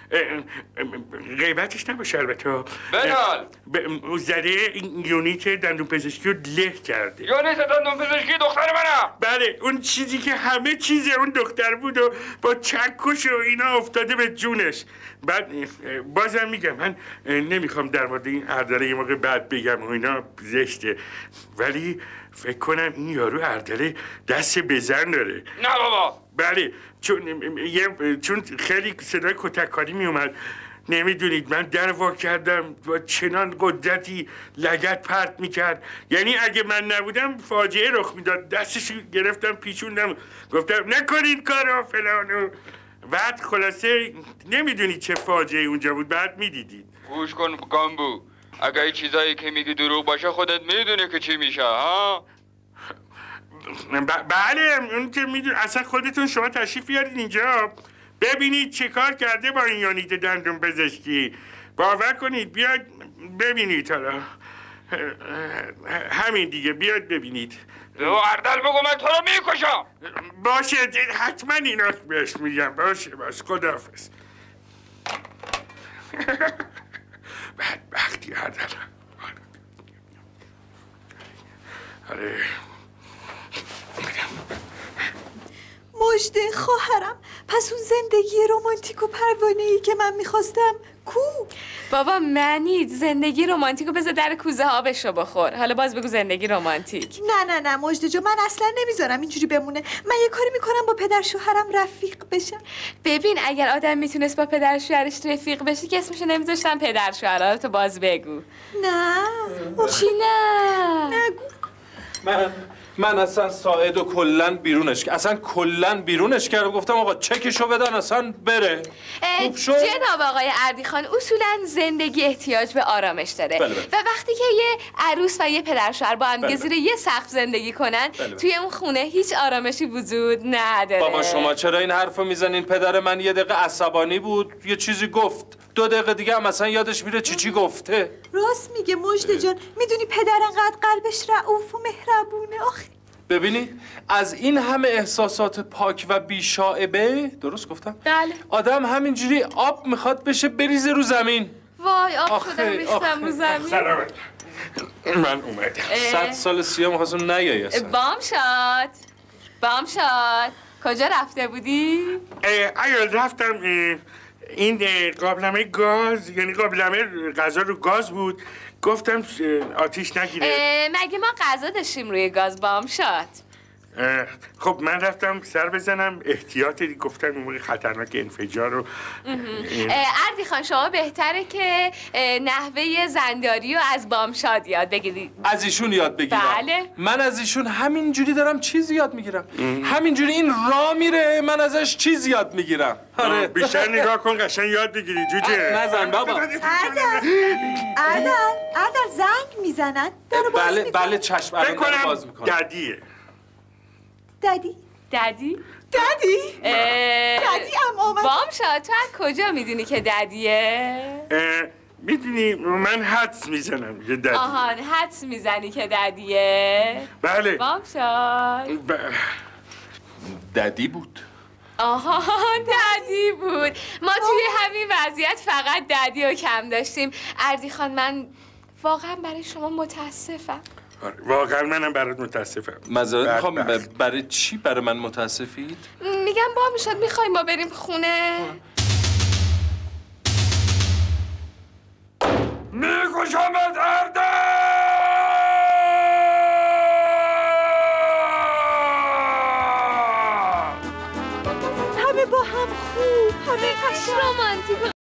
غیبتش نباشه البته. بنال او زده این یونیت دندون پزشکی رو له کرده. یونیت دندون پزشکی دختر منم؟ بله اون چیزی که همه چیز اون دختر بود و با چکش و اینا افتاده به جونش. بعد بازم میگم من نمیخوام در مورد این اردله یه موقع بعد بگم و اینا زشته، ولی فکر کنم این یارو اردله دست بزن داره. نه بابا. بله چون یه چون خیلی صدای کتککاری می اومد. نمیدونید من در وا کردم و چنان قدرتی لگد پرت میکرد، یعنی اگه من نبودم فاجعه رخ میداد. دستش گرفتم پیچوندم گفتم نکنید کارو فلانو. بعد خلاصه نمیدونید چه فاجعه اونجا بود، بعد میدیدید. گوش کن گامبو، اگه این چیزایی که میگی دروغ باشه خودت میدونی که چی میشه ها؟ بله اون که میدون. اصلا خودتون شما تشریف بیارید اینجا ببینید چه کار کرده با این یونیت دندون پزشکی. باور کنید بیاید ببینید. حالا همین دیگه بیاید ببینید. تو اردل بگو من تو رو میکشم. باشه حتما اینا بهش میگم. باشه باشه خداحافظ. بدبختی اردل. آره مجده خواهرم، پس اون زندگی رمانتیک و پروانه‌ای که من میخواستم کو؟ بابا منید زندگی رمانتیکو بذار در کوزه آبش رو بخور. حالا باز بگو زندگی رمانتیک. نه نه نه مجده جو، من اصلا نمیذارم اینجوری بمونه. من یه کاری میکنم با پدر شوهرم رفیق بشم. ببین اگر آدم میتونست با پدر شوهرش رفیق بشه که اسمشو نمیذاشتن پدر شوهر. تو باز بگو. نه چی نه؟ نگو. من من اصلا ساعد و کلن بیرونش اصلا کلن بیرونش کردم. گفتم آقا چکشو بدن اصلا بره. خوب شد. جناب آقای اردی خان، اصولا زندگی احتیاج به آرامش داره. بله بله. و وقتی که یه عروس و یه پدر شوهر با هم بله زیر یه سقف زندگی کنن، بله بله. توی اون خونه هیچ آرامشی وجود نداره. بابا شما چرا این حرفو میزنین؟ پدر من یه دقیقه عصبانی بود، یه چیزی گفت، دو دقیقه دیگه هم مثلا یادش میره چی چی گفته. راست میگه مجده جان. میدونی پدر انقدر قلبش رعوف و مهربونه. آخه ببینید از این همه احساسات پاک و بیشائبه، درست گفتم؟ بله. آدم همینجوری آب میخواد بشه بریزه رو زمین. وای آب شدم ریختم رو زمین. سلامت. من اومدم. صد سال سیاه می‌خواستم نیایی اصلا. بامشاد بامشاد کجا رفته بودی؟ ایال رفتم این قابلمه گاز، یعنی قابلمه غذا رو گاز بود، گفتم آتیش نگیره. مگه ما غذا داشتیم روی گاز بامشاد؟ خب من رفتم سر بزنم احتیاطی، گفتم اون موقع خطرناک انفجار رو. اردی خان شما بهتره که نحوه زنداری رو از بامشاد یاد بگیرید. از ایشون یاد بگیرم؟ بله. من از ایشون همینجوری دارم چیز یاد میگیرم. همینجوری این راه میره من ازش چیز یاد میگیرم. آره بیشتر نگاه کن قشنگ یاد بگیری جوجه. نزن بابا. اردل اردل اردل زنگ میزنن درو باز بله میکنن. بله چشم الان درو باز میکنم. ددیه. ددی ددی؟ ددی؟ ددی هم آمد. بامشاد تو از کجا میدونی که ددیه؟ میدونی من حدس میزنم یه ددی. آهان حدس میزنی که ددیه؟ بله. بامشاد ب... ددی بود. آهان ددی بود. ما توی همین وضعیت فقط ددی رو کم داشتیم. اردی خان من واقعا برای شما متاسفم. واقعا منم برات متاسفم. معذرت میخوام برای چی برای من متاسفید؟ میگم بامشاد میخوایم ما بریم خونه؟ میکشمت اردل! همه با هم خوب، همه قشنگ رمانتیک و